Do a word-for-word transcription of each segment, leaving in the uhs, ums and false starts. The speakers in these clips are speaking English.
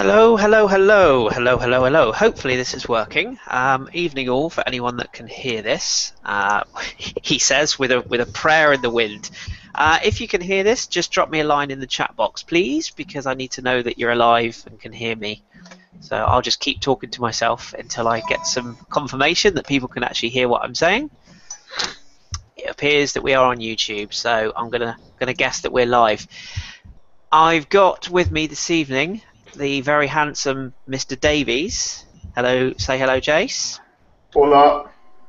Hello, hello, hello, hello, hello, hello. Hopefully this is working. Um, evening all for anyone that can hear this. Uh, he says with a with a prayer in the wind. Uh, if you can hear this, just drop me a line in the chat box, please, because I need to know that you're alive and can hear me. So I'll just keep talking to myself until I get some confirmation that people can actually hear what I'm saying. It appears that we are on YouTube, so I'm gonna gonna guess that we're live. I've got with me this evening the very handsome Mister Davies. Hello, say hello, Jace. Hola.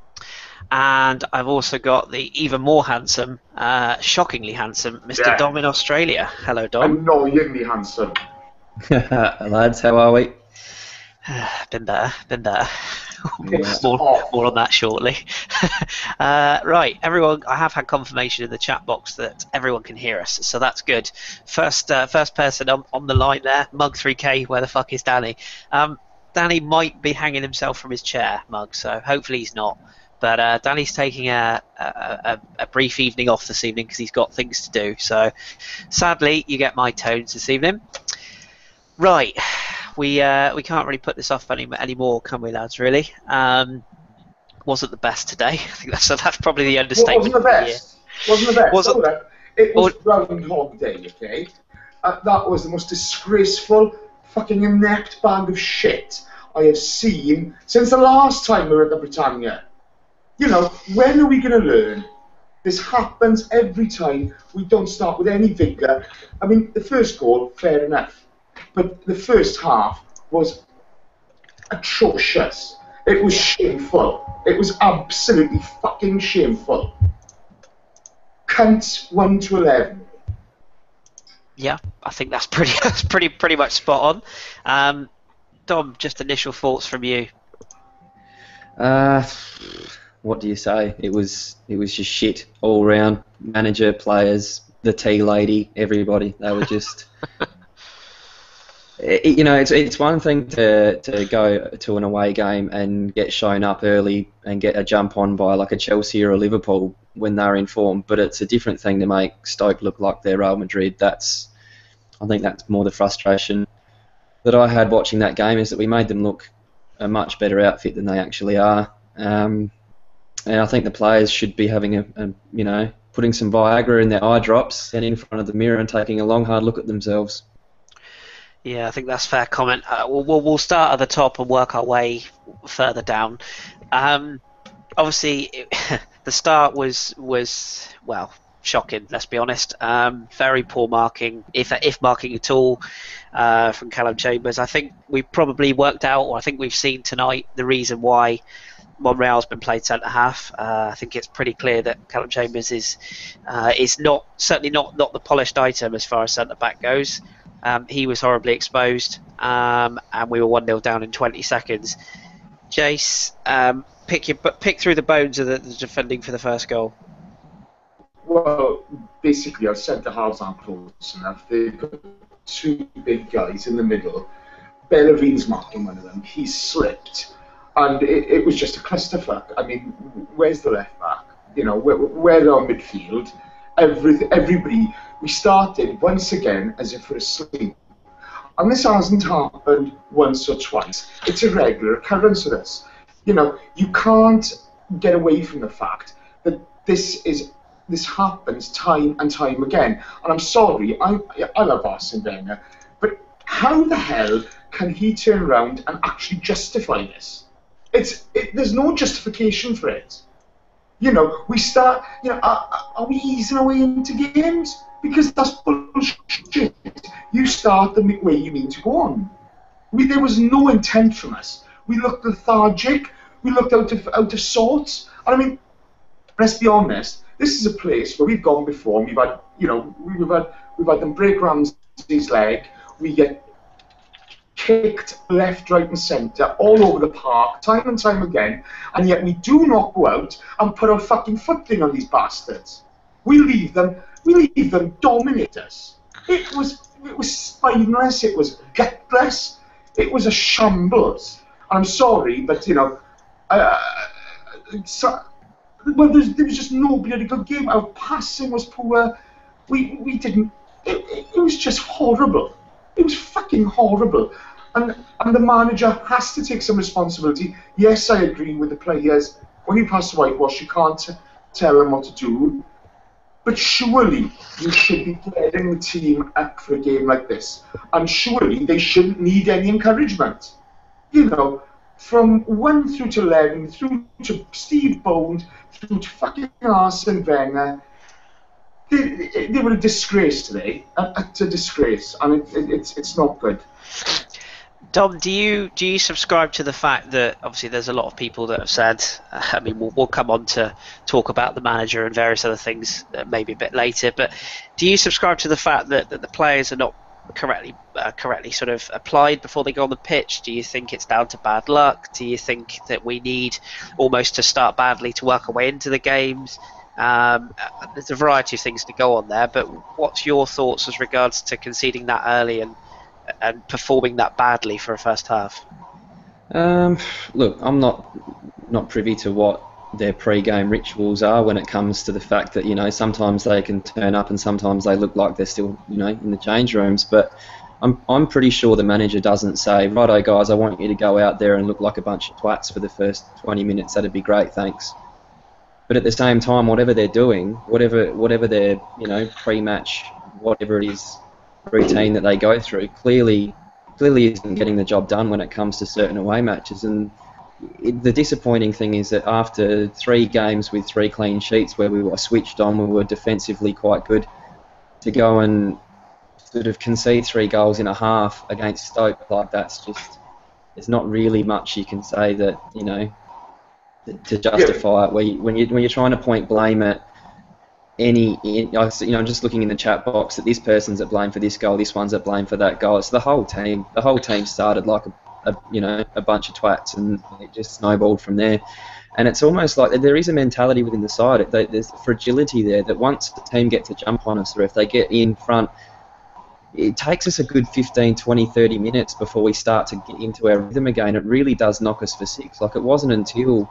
And I've also got the even more handsome, uh, shockingly handsome, Mister Yeah. Dom in Australia. Hello, Dom. Annoyingly handsome. Lads, how are we? been better, been better. Yeah. more, more on that shortly. uh, right, everyone. I have had confirmation in the chat box that everyone can hear us, so that's good. First, uh, first person on, on the line there, Mug three K. Where the fuck is Danny? Um, Danny might be hanging himself from his chair, Mug. So hopefully he's not. But uh, Danny's taking a, a, a, a brief evening off this evening because he's got things to do. So sadly, you get my tones this evening. Right. We uh, we can't really put this off any anymore, can we, lads? Really, um, wasn't the best today. I think that's that's probably the understatement. Wasn't the best. Wasn't the best. Wasn't, Hold on. It was or, Groundhog Day, okay? Uh, that was the most disgraceful, fucking inept bag of shit I have seen since the last time we were at the Britannia. You know, when are we going to learn? This happens every time. We don't start with any vigour. I mean, the first goal, fair enough. But the first half was atrocious. It was shameful. It was absolutely fucking shameful. Cunts one to eleven. Yeah, I think that's pretty that's pretty pretty much spot on. Um, Dom, just initial thoughts from you. Uh, what do you say? It was it was just shit all round. Manager, players, the tea lady, everybody. They were just. It, you know, it's it's one thing to to go to an away game and get shown up early and get a jump on by like a Chelsea or a Liverpool when they're in form, but it's a different thing to make Stoke look like they're Real Madrid. That's, I think that's more the frustration that I had watching that game, is that we made them look a much better outfit than they actually are. Um, and I think the players should be having a, a you know, putting some Viagra in their eye drops, standing in front of the mirror and taking a long hard look at themselves. Yeah, I think that's a fair comment. Uh, we'll, we'll we'll start at the top and work our way further down. Um, obviously, it, the start was was well shocking. Let's be honest. Um, very poor marking, if if marking at all, uh, from Callum Chambers. I think we probably worked out, or I think we've seen tonight, the reason why Monreal's been played centre half. Uh, I think it's pretty clear that Callum Chambers is uh, is not certainly not not the polished item as far as centre back goes. Um, he was horribly exposed, um, and we were one nil down in twenty seconds. Jace, um, pick your pick through the bones of the, the defending for the first goal. Well, basically, our centre halves aren't close enough. They've got two big guys in the middle. Bellerine's marking one of them. He slipped, and it, it was just a clusterfuck. I mean, where's the left back? You know, where, where's our midfield? Every, everybody, we started once again as if we're asleep. And this hasn't happened once or twice. It's a regular occurrence with us. You know, you can't get away from the fact that this is this happens time and time again. And I'm sorry, I, I love Arsene Wenger, but how the hell can he turn around and actually justify this? It's it, there's no justification for it. You know, we start, you know, are, are we easing our way into games? Because that's bullshit. You start the way you mean to go on. We, there was no intent from us. We looked lethargic. We looked out of out of sorts. And I mean, let's be honest. This is a place where we've gone before. And we've had, you know, we've had we've had them break Ramsey's leg. We get kicked left, right and centre all over the park, time and time again, and yet we do not go out and put our fucking foot in on these bastards. We leave them, we leave them dominate us. It was, it was spineless, it was gutless, it was a shambles. I'm sorry, but you know, uh, so, well, there was just no bloody good game. Our passing was poor. We we didn't. It, it, it was just horrible. It was fucking horrible. And, and the manager has to take some responsibility. Yes, I agree with the players. When you pass the whitewash, you can't t- tell them what to do. But surely you should be getting the team up for a game like this. And surely they shouldn't need any encouragement. You know, from one through to eleven, through to Steve Bond, through to fucking Arsene Wenger, they, they were a disgrace today. It's a disgrace, and it, it, it's it's not good. Dom, do you do you subscribe to the fact that obviously there's a lot of people that have said, I mean, we'll, we'll come on to talk about the manager and various other things uh, maybe a bit later, but do you subscribe to the fact that, that the players are not correctly uh, correctly sort of applied before they go on the pitch? Do you think it's down to bad luck? Do you think that we need almost to start badly to work our way into the games? Um, there's a variety of things to go on there, but what's your thoughts as regards to conceding that early and and performing that badly for a first half? Um, look, I'm not not privy to what their pre-game rituals are when it comes to the fact that, you know, sometimes they can turn up and sometimes they look like they're still, you know, in the change rooms. But I'm I'm pretty sure the manager doesn't say, righto guys, I want you to go out there and look like a bunch of twats for the first twenty minutes. That'd be great, thanks. But at the same time, whatever they're doing, whatever whatever their, you know, pre-match, whatever it is, routine that they go through clearly clearly isn't getting the job done when it comes to certain away matches. And it, the disappointing thing is that after three games with three clean sheets where we were switched on, we were defensively quite good, to go and sort of concede three goals in a half against Stoke, like that's just, there's not really much you can say that, you know, to, to justify it. Where you, when you when you're trying to point blame at any, you know, I'm just looking in the chat box that this person's at blame for this goal, this one's at blame for that goal. It's the whole team. The whole team started like a, a you know, a bunch of twats, and it just snowballed from there. And it's almost like there is a mentality within the side. There's fragility there that once the team gets a jump on us, or if they get in front, it takes us a good fifteen, twenty, thirty minutes before we start to get into our rhythm again. It really does knock us for six. Like, it wasn't until,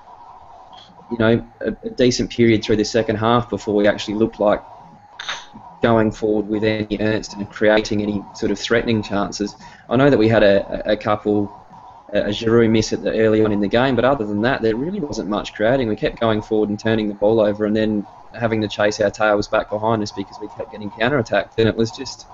you know, a, a decent period through the second half before we actually looked like going forward with any earnest and creating any sort of threatening chances. I know that we had a, a couple, a Giroud miss at the early on in the game, but other than that, there really wasn't much creating. We kept going forward and turning the ball over, and then having to chase our tails back behind us because we kept getting counter-attacked. And it was just,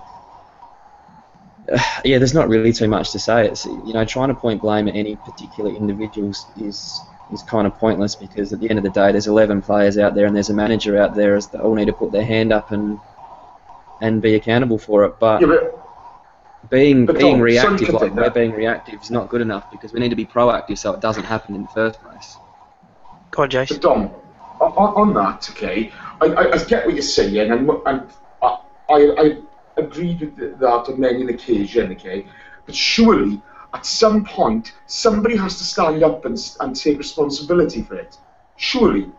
uh, yeah, there's not really too much to say. It's, you know, trying to point blame at any particular individuals is is kind of pointless, because at the end of the day, there's eleven players out there and there's a manager out there that all need to put their hand up and and be accountable for it. But, yeah, but being but being reactive like we're being reactive is not good enough, because we need to be proactive so it doesn't happen in the first place. Go on, Jason. But Dom, on, on that, okay, I, I, I get what you're saying, and, and I, I agreed with that on many an occasion, okay, but surely at some point, somebody has to stand up and, and take responsibility for it. Surely.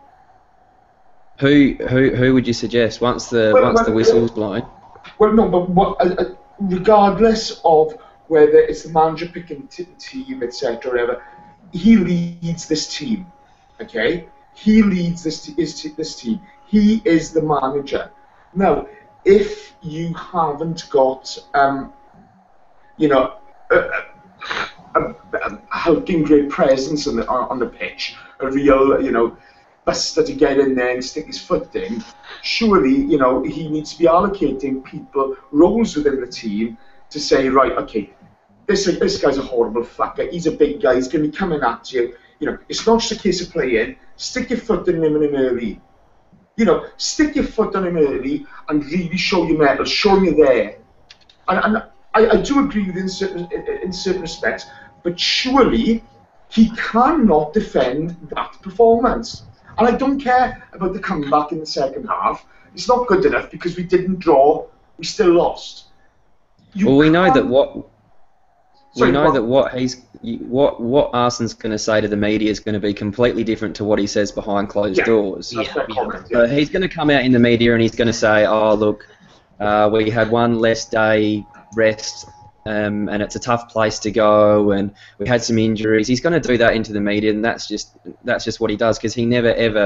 Who who who would you suggest once the well, once well, the whistle's uh, blown? Well, no, but what, uh, uh, regardless of whether it's the manager picking the team, et cetera, whatever, he leads this team. Okay, he leads this is this team. He is the manager. Now, if you haven't got, um, you know. Uh, A, a hulking great presence on the, on the pitch, a real, you know, buster to get in there and stick his foot in, surely, you know, he needs to be allocating people, roles within the team to say, right, okay, this this guy's a horrible fucker, he's a big guy, he's going to be coming at you. You know, it's not just a case of playing, stick your foot in him, in him early. You know, stick your foot on him early and really show your mettle, show him you're there. And, and I, I do agree with you in certain, in certain respects, but surely he cannot defend that performance. And I don't care about the comeback in the second half. It's not good enough because we didn't draw, we still lost. You well, we know that what Sorry, we know what? that what he's what what Arsene's going to say to the media is going to be completely different to what he says behind closed yeah, doors. That's Yeah, yeah. Comment, yeah. So he's going to come out in the media and he's going to say, "Oh, look, uh, we had one less day rest, um, and it's a tough place to go, and we had some injuries." He's going to do that into the media, and that's just that's just what he does, because he never ever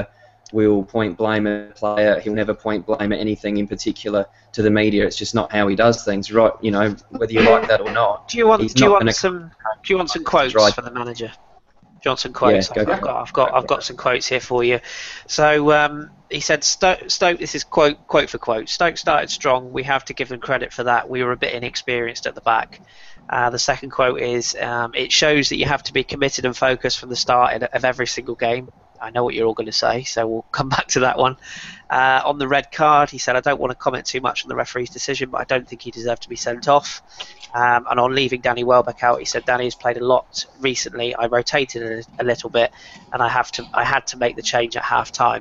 will point blame at a player. He'll never point blame at anything in particular to the media. It's just not how he does things, right? You know, whether you like that or not, Do you want he's do you not want going some do you want some to quotes try. for the manager? Johnson Yeah, quotes. go I've, for I've it. got, I've got, I've got some quotes here for you. So um, he said, Stoke, Stoke. This is quote, quote for quote. Stoke started strong. We have to give them credit for that. We were a bit inexperienced at the back. Uh, the second quote is, um, it shows that you have to be committed and focused from the start of every single game. I know what you're all going to say, so we'll come back to that one. Uh, on the red card, he said, I don't want to comment too much on the referee's decision, but I don't think he deserved to be sent off. Um, and on leaving Danny Welbeck out, he said, Danny has played a lot recently. I rotated a, a little bit, and I have to, I had to make the change at half time.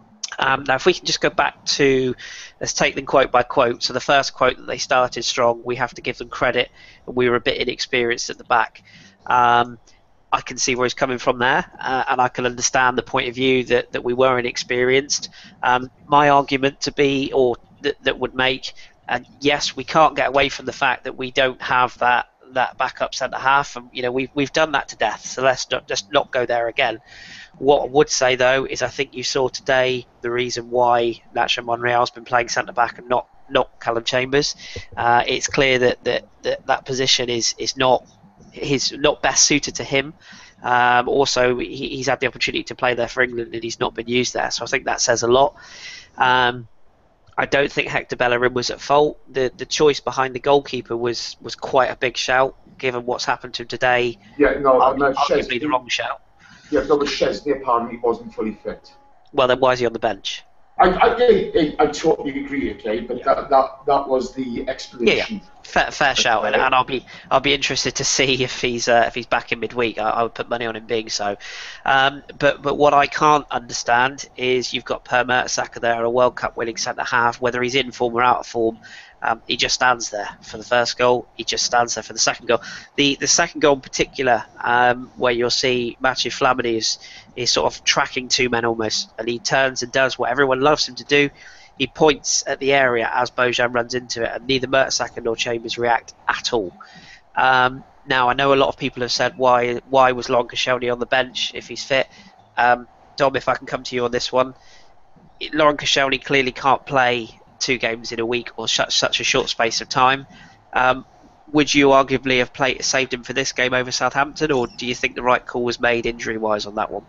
Um, now, if we can just go back to, let's take them quote by quote. So the first quote, that they started strong. We have to give them credit. We were a bit inexperienced at the back. Um, I can see where he's coming from there, uh, and I can understand the point of view that, that we were inexperienced. Um, my argument to be, or that, that would make, and yes, we can't get away from the fact that we don't have that that backup centre half, and you know we've we've done that to death. So let's not, just not go there again. What I would say though is I think you saw today the reason why Nacho Monreal's been playing centre back and not not Callum Chambers. Uh, it's clear that that, that that position is is not his not best suited to him. Um, also, he, he's had the opportunity to play there for England and he's not been used there. So I think that says a lot. Um, I don't think Hector Bellerin was at fault. The the choice behind the goalkeeper was, was quite a big shout, given what's happened to him today. Yeah, no, Argu- no arguably Chesney, the wrong shout. Yeah, no, but Chesney apparently wasn't fully fit. Well, then why is he on the bench? I, I, I, I totally agree, okay, but Yeah. that, that that was the Yeah, explanation. yeah. Fair, fair shout, and, and I'll be I'll be interested to see if he's uh, if he's back in midweek. I, I would put money on him being so. Um, but but what I can't understand is you've got Per Mertesacker there, a World Cup winning centre half. Whether he's in form or out of form, um, he just stands there for the first goal. He just stands there for the second goal. The the second goal in particular, um, where you'll see Mathieu Flamini is is sort of tracking two men almost, and he turns and does what everyone loves him to do. He points at the area as Bojan runs into it, and neither Mertesacker nor Chambers react at all. Um, now, I know a lot of people have said, why why was Laurent Koscielny on the bench if he's fit? Um, Dom, if I can come to you on this one. Laurent Koscielny clearly can't play two games in a week or such, such a short space of time. Um, would you arguably have played, saved him for this game over Southampton, or do you think the right call was made injury-wise on that one?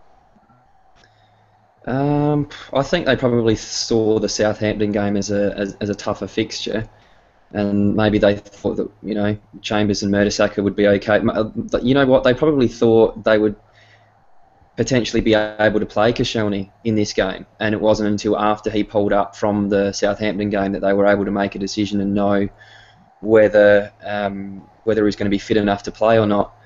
Um, I think they probably saw the Southampton game as a as, as a tougher fixture, and maybe they thought that you know Chambers and Mertesacker would be okay. You know what? They probably thought they would potentially be able to play Koscielny in this game, and it wasn't until after he pulled up from the Southampton game that they were able to make a decision and know whether um, whether he's going to be fit enough to play or not.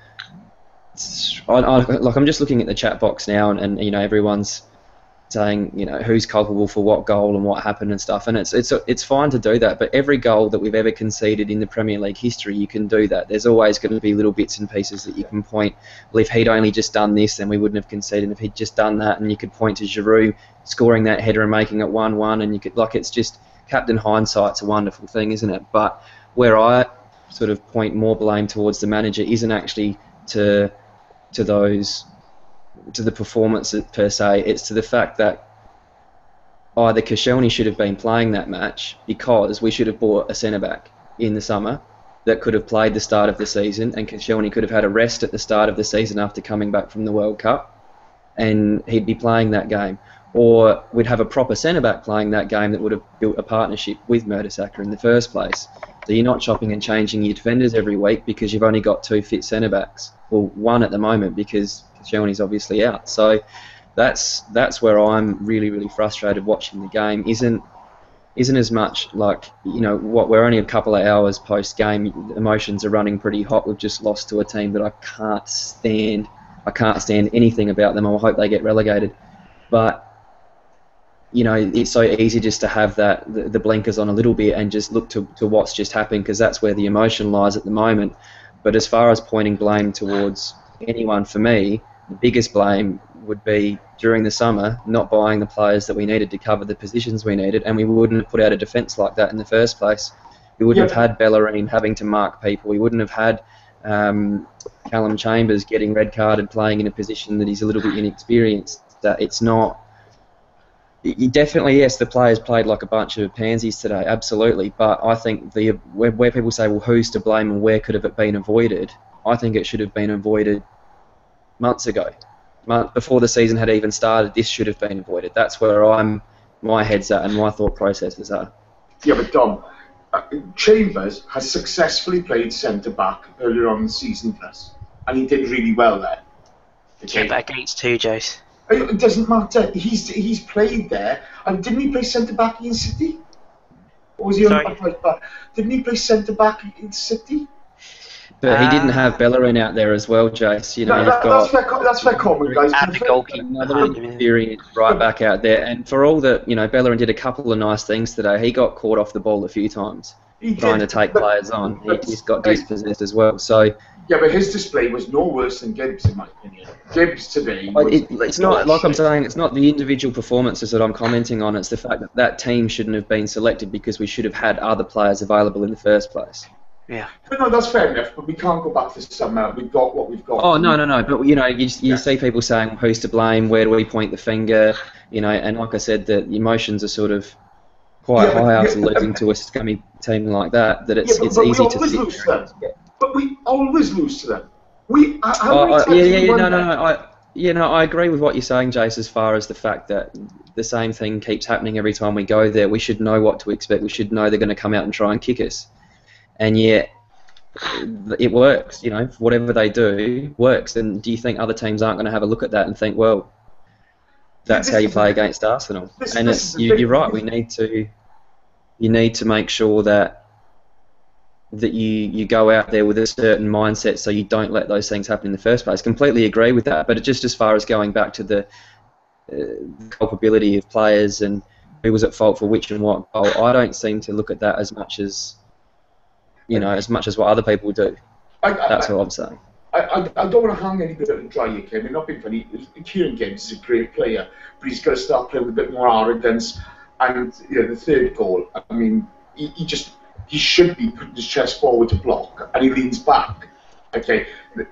I, I, like I'm just looking at the chat box now, and, and you know everyone's saying, you know, who's culpable for what goal and what happened and stuff, and it's it's it's fine to do that, but every goal that we've ever conceded in the Premier League history, you can do that. There's always going to be little bits and pieces that you can point. Well, if he'd only just done this, then we wouldn't have conceded. If he'd just done that, and you could point to Giroud scoring that header and making it one one, and you could, like, it's just, captain hindsight's a wonderful thing, isn't it? But where I sort of point more blame towards the manager isn't actually to to those to the performance per se, it's to the fact that either Koscielny should have been playing that match because we should have bought a centre-back in the summer that could have played the start of the season, and Koscielny could have had a rest at the start of the season after coming back from the World Cup, and he'd be playing that game. Or we'd have a proper centre-back playing that game that would have built a partnership with Mertesacker in the first place. So you're not chopping and changing your defenders every week because you've only got two fit centre-backs. Well, one at the moment because Koscielny's obviously out. So that's that's where I'm really, really frustrated watching the game. Isn't isn't as much like, you know, what we're only a couple of hours post-game. Emotions are running pretty hot. We've just lost to a team that I can't stand. I can't stand anything about them. I hope they get relegated. But you know, it's so easy just to have that the, the blinkers on a little bit and just look to, to what's just happened, because that's where the emotion lies at the moment. But as far as pointing blame towards anyone, for me, the biggest blame would be during the summer not buying the players that we needed to cover the positions we needed, and we wouldn't have put out a defence like that in the first place. We wouldn't yeah. have had Bellerin having to mark people. We wouldn't have had um, Callum Chambers getting red carded playing in a position that he's a little bit inexperienced. That it's not. You definitely, yes, the players played like a bunch of pansies today, absolutely. But I think the where, where people say, well, who's to blame and where could have it been avoided? I think it should have been avoided months ago, Month, before the season had even started. This should have been avoided. That's where I'm, my head's at, and my thought processes are. Yeah, but Dom, uh, Chambers has successfully played centre back earlier on in the season for us, and he did really well there. Okay. Yeah, but against two, Jace. It doesn't matter. He's he's played there, and didn't he play centre back in City? Or was he on the right back? Didn't he play centre back in City? But he uh, didn't have Bellerin out there as well, Jace. You know, no, you've that, got that's fair. That's fair comment, guys. And the goalkeeper another experienced right back out there, and for all that, you know, Bellerin did a couple of nice things today. He got caught off the ball a few times, he trying did, to take but, players on. He, but, he's got dispossessed as well. So. Yeah, but his display was no worse than Gibbs, in my opinion. Gibbs today. Was, it, it's not like I'm saying. It's not the individual performances that I'm commenting on. It's the fact that that team shouldn't have been selected because we should have had other players available in the first place. Yeah. But no, that's fair enough. But we can't go back to summer. We've got what we've got. Oh no, no, no. But you know, you, you yeah. see people saying, "Who's to blame? Where do we point the finger?" You know, and like I said, the emotions are sort of quite yeah, but, high after yeah, losing but, to a scummy team like that. That it's yeah, but, it's but easy we to always sit lose to there them. and, But we always lose to them. We, uh, how Oh, many uh, times yeah, have yeah, we yeah, won no, no, them? no. I, you know, I agree with what you're saying, Jace, as far as the fact that the same thing keeps happening every time we go there. We should know what to expect. We should know they're going to come out and try and kick us. And yet, it works. You know, whatever they do works. And do you think other teams aren't going to have a look at that and think, well, that's This how you is play the- against Arsenal? this- and this it's is the you, thing. you're right. We need to, you need to make sure that. that you, you go out there with a certain mindset so you don't let those things happen in the first place. Completely agree with that, but just as far as going back to the, uh, the culpability of players and who was at fault for which and what goal, I don't seem to look at that as much as, you know, as much as what other people do. I, I, That's I, what I'm saying. I, I, I don't want to hang anybody out and dry here, Kim. I'm not being funny. Kieran Gibbs is a great player, but he's got to start playing with a bit more arrogance. And you know, the third goal, I mean, he, he just he should be putting his chest forward to block, and he leans back. Okay,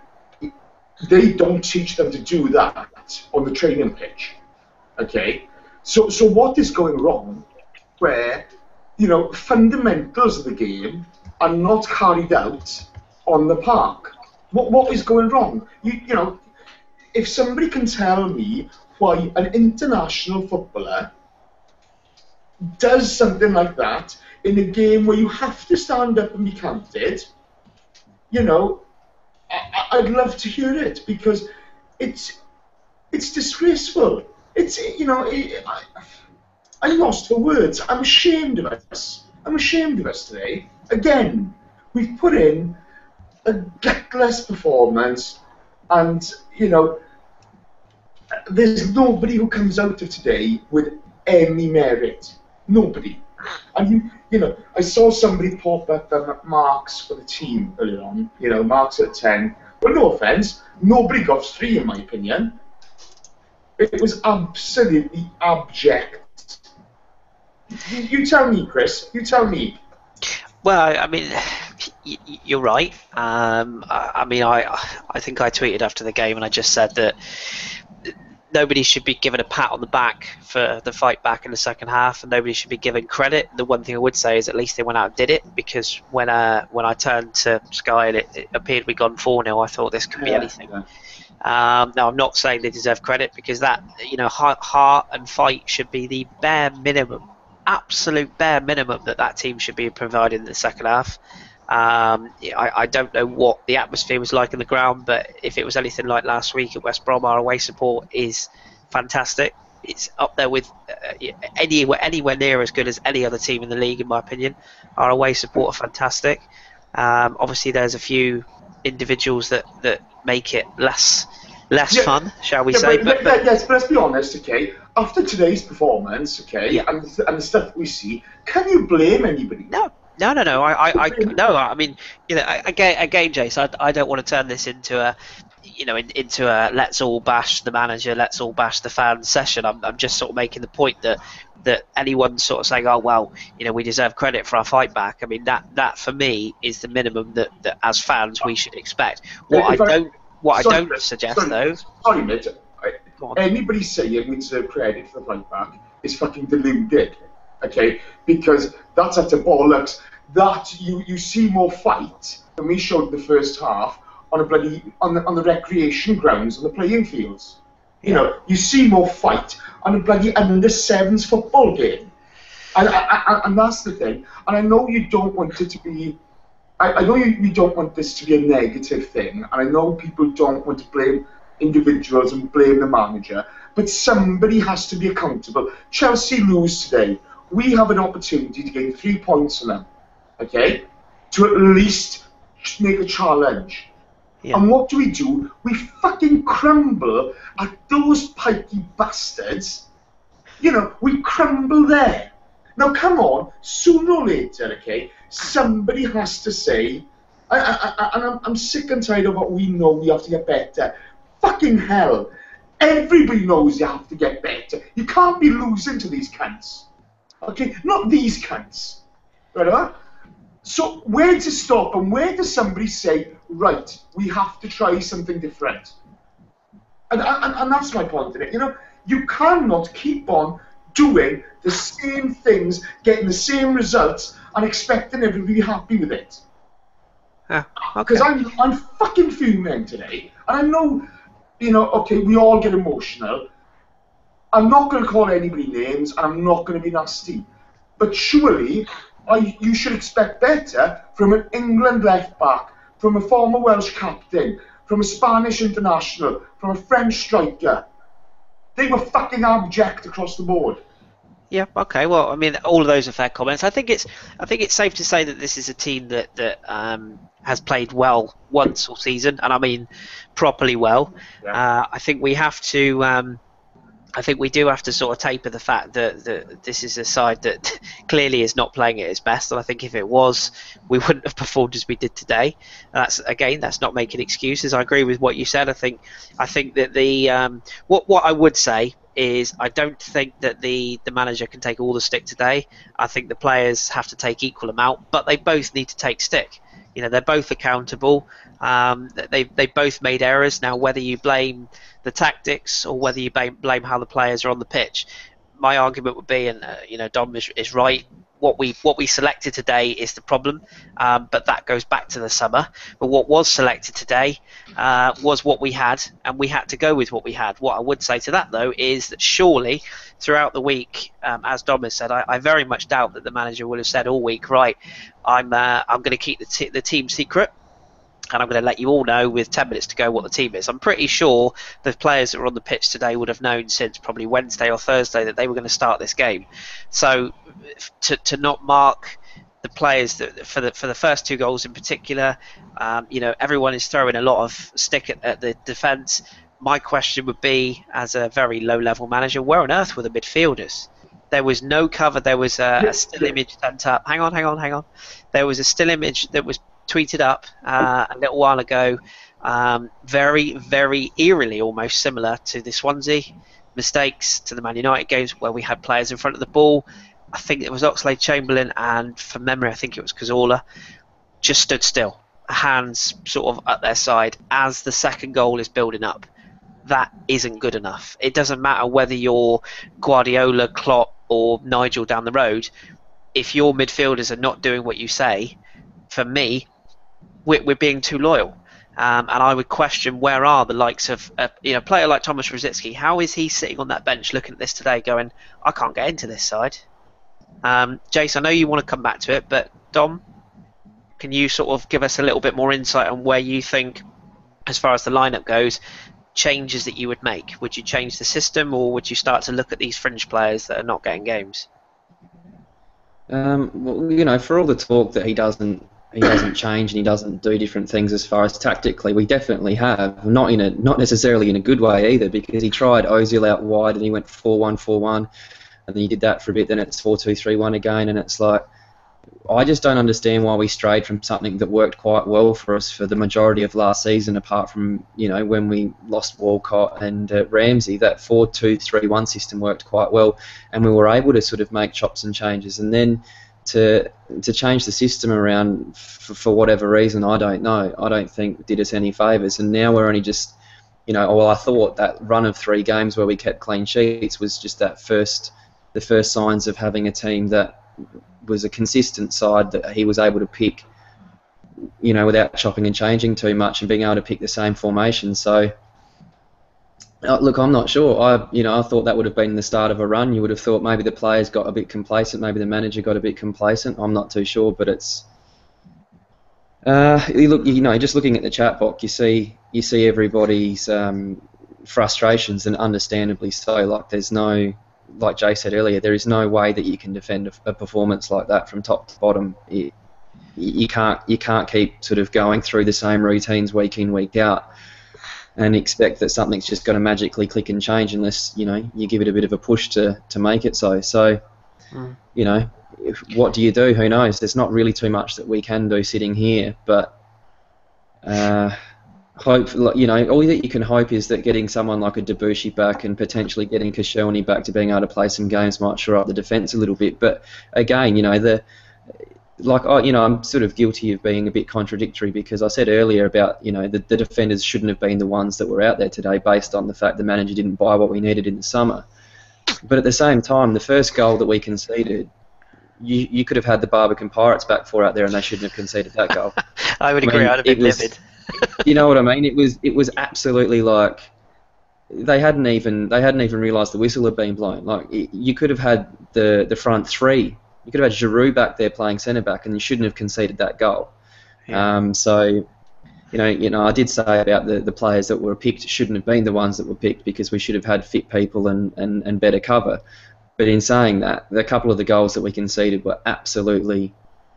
they don't teach them to do that on the training pitch. Okay, so so what is going wrong? Where you know fundamentals of the game are not carried out on the park. What what is going wrong? You you know, if somebody can tell me why an international footballer does something like that in a game where you have to stand up and be counted, you know, I, I'd love to hear it because it's it's disgraceful. It's you know, it, I, I'm lost for words. I'm ashamed of us. I'm ashamed of us today. Again, we've put in a gutless performance, and you know, there's nobody who comes out of today with any merit. Nobody. And you, you know, I saw somebody pop up the marks for the team earlier on. You know, marks at ten. Well, no offence, nobody got three in my opinion. It was absolutely abject. You, you tell me, Kris. You tell me. Well, I mean, you're right. Um, I, I mean, I I think I tweeted after the game and I just said that nobody should be given a pat on the back for the fight back in the second half, and nobody should be given credit. The one thing I would say is at least they went out and did it, because when uh, when I turned to Sky and it, it appeared we'd gone four nil, I thought this could be Yeah, anything. yeah. Um, now, I'm not saying they deserve credit, because that, you know, heart, heart and fight should be the bare minimum, absolute bare minimum that that team should be provided in the second half. Um, I, I don't know what the atmosphere was like in the ground, but if it was anything like last week at West Brom, our away support is fantastic. It's up there with uh, anywhere, anywhere near as good as any other team in the league, in my opinion. Our away support are fantastic. Um, obviously, there's a few individuals that, that make it less less Yeah. fun, shall we Yeah, say? but, But, but, but yes, but let's be honest, okay? After today's performance, okay, Yeah. and, the- and the stuff we see, can you blame anybody? no, no, no, no. I, I, I no. I mean, you know, again, again, Jace, I, I don't want to turn this into a, you know, in, into a let's all bash the manager, let's all bash the fans session. I'm, I'm just sort of making the point that that anyone sort of saying, oh well, you know, we deserve credit for our fight back. I mean, that that for me is the minimum that, that as fans we should expect. What If I I- don't, what Sorry, I don't Chris, suggest sorry, though. Sorry, mate. I- Go on. Anybody saying we deserve credit for the fight back is fucking deluded, okay? Because that's utter bollocks. That you you see more fight than we showed the first half on a bloody on the on the recreation grounds on the playing fields. You know, you see more fight on a bloody under sevens football game, and I, I, and that's the thing. And I know you don't want it to be. I, I know you, you don't want this to be a negative thing, and I know people don't want to blame individuals and blame the manager, but somebody has to be accountable. Chelsea lose today. We have an opportunity to gain three points on them, okay? To at least make a challenge. Yeah. And what do we do? We fucking crumble at those pikey bastards. You know, we crumble there. Now, come on, sooner or later, okay, somebody has to say, I, I, I, and I'm, I'm sick and tired of what we know we have to get better. Fucking hell. Everybody knows you have to get better. You can't be losing to these cunts. Okay? Not these cunts. Right? So where to stop and where does somebody say, right, we have to try something different? And, and, and that's my point in it. You know, you cannot keep on doing the same things, getting the same results, and expecting everybody to be happy with it. Yeah, okay. Because I'm, I'm fucking fuming today. And I know, you know, okay, we all get emotional. I'm not going to call anybody names, and I'm not going to be nasty. But surely, I, you should expect better from an England left-back, from a former Welsh captain, from a Spanish international, from a French striker. They were fucking abject across the board. Yeah. Okay. Well, I mean, all of those are fair comments. I think it's, I think it's safe to say that this is a team that that um, has played well once all season, and I mean, properly well. Yeah. Uh, I think we have to. Um, I think we do have to sort of taper the fact that, that this is a side that clearly is not playing at its best, and I think if it was, we wouldn't have performed as we did today. That's again, that's not making excuses. I agree with what you said. I think, I think that the um, what what I would say is I don't think that the, the manager can take all the stick today. I think the players have to take equal amount, but they both need to take stick. You know, they're both accountable. Um, they they both made errors. Now, whether you blame the tactics or whether you blame, blame how the players are on the pitch, my argument would be, and uh, you know, Dom is, is right. What we what we selected today is the problem, um, but that goes back to the summer. But what was selected today uh, was what we had, and we had to go with what we had. What I would say to that, though, is that surely throughout the week, um, as Dom has said, I, I very much doubt that the manager would have said all week, right, I'm uh, I'm going to keep the, t- the team secret, and I'm going to let you all know with ten minutes to go what the team is. I'm pretty sure the players that were on the pitch today would have known since probably Wednesday or Thursday that they were going to start this game. So to to not mark the players that, for the for the first two goals in particular, um, you know, everyone is throwing a lot of stick at, at the defence. My question would be, as a very low-level manager, where on earth were the midfielders? There was no cover. There was a, a still image sent up. Hang on, hang on, hang on. There was a still image that was tweeted up uh, a little while ago, um, very, very eerily almost similar to the Swansea mistakes, to the Man United games where we had players in front of the ball. I think it was Oxlade-Chamberlain, and from memory I think it was Cazorla, just stood still, hands sort of at their side as the second goal is building up. That isn't good enough. It doesn't matter whether you're Guardiola, Klopp or Nigel down the road. If your midfielders are not doing what you say, for me, we're, we're being too loyal. Um, and I would question, where are the likes of uh, you know, a player like Thomas Rosicky? How is he sitting on that bench looking at this today going, I can't get into this side? Um, Jace, I know you want to come back to it, but Dom, can you sort of give us a little bit more insight on where you think, as far as the lineup goes, changes that you would make? Would you change the system, or would you start to look at these fringe players that are not getting games? Um, well, you know, for all the talk that he doesn't he doesn't change and he doesn't do different things as far as tactically, we definitely have. Not in a not necessarily in a good way either, because he tried Ozil out wide and he went four one four one, and then he did that for a bit. Then it's four two three one again, and it's like, I just don't understand why we strayed from something that worked quite well for us for the majority of last season, apart from, you know, when we lost Walcott and uh, Ramsey. That four two three one system worked quite well, and we were able to sort of make chops and changes. And then to to change the system around for, for whatever reason, I don't know. I don't think did us any favours. And now we're only just, you know, well, I thought that run of three games where we kept clean sheets was just that first the first signs of having a team that was a consistent side that he was able to pick, you know, without chopping and changing too much and being able to pick the same formation. So, uh, look, I'm not sure. I, you know, I thought that would have been the start of a run. You would have thought maybe the players got a bit complacent, maybe the manager got a bit complacent. I'm not too sure, but it's. Uh, you look, you know, just looking at the chat box, you see, you see everybody's um, frustrations, and understandably so. Like, there's no, like Jay said earlier, there is no way that you can defend a, a performance like that from top to bottom. It, you can't, you can't keep sort of going through the same routines week in, week out, and expect that something's just going to magically click and change unless, you know, you give it a bit of a push to to make it so. So, mm. you know. If, what do you do? Who knows? There's not really too much that we can do sitting here, but uh, hope, you know, all that you can hope is that getting someone like a Debussy back and potentially getting Koscielny back to being able to play some games might shore up the defence a little bit. But again, you know, the like I, you know, I'm sort of guilty of being a bit contradictory because I said earlier about, you know, the, the defenders shouldn't have been the ones that were out there today based on the fact the manager didn't buy what we needed in the summer. But at the same time, the first goal that we conceded, You, you could have had the Barbican Pirates back four out there, and they shouldn't have conceded that goal. I would I agree. mean, I'd have been was, livid. You know what I mean? It was it was absolutely like they hadn't even they hadn't even realised the whistle had been blown. Like it, you could have had the the front three. You could have had Giroud back there playing centre back, and you shouldn't have conceded that goal. Yeah. Um, so, you know, you know, I did say about the, the players that were picked shouldn't have been the ones that were picked because we should have had fit people and, and, and better cover. But in saying that, a couple of the goals that we conceded were absolutely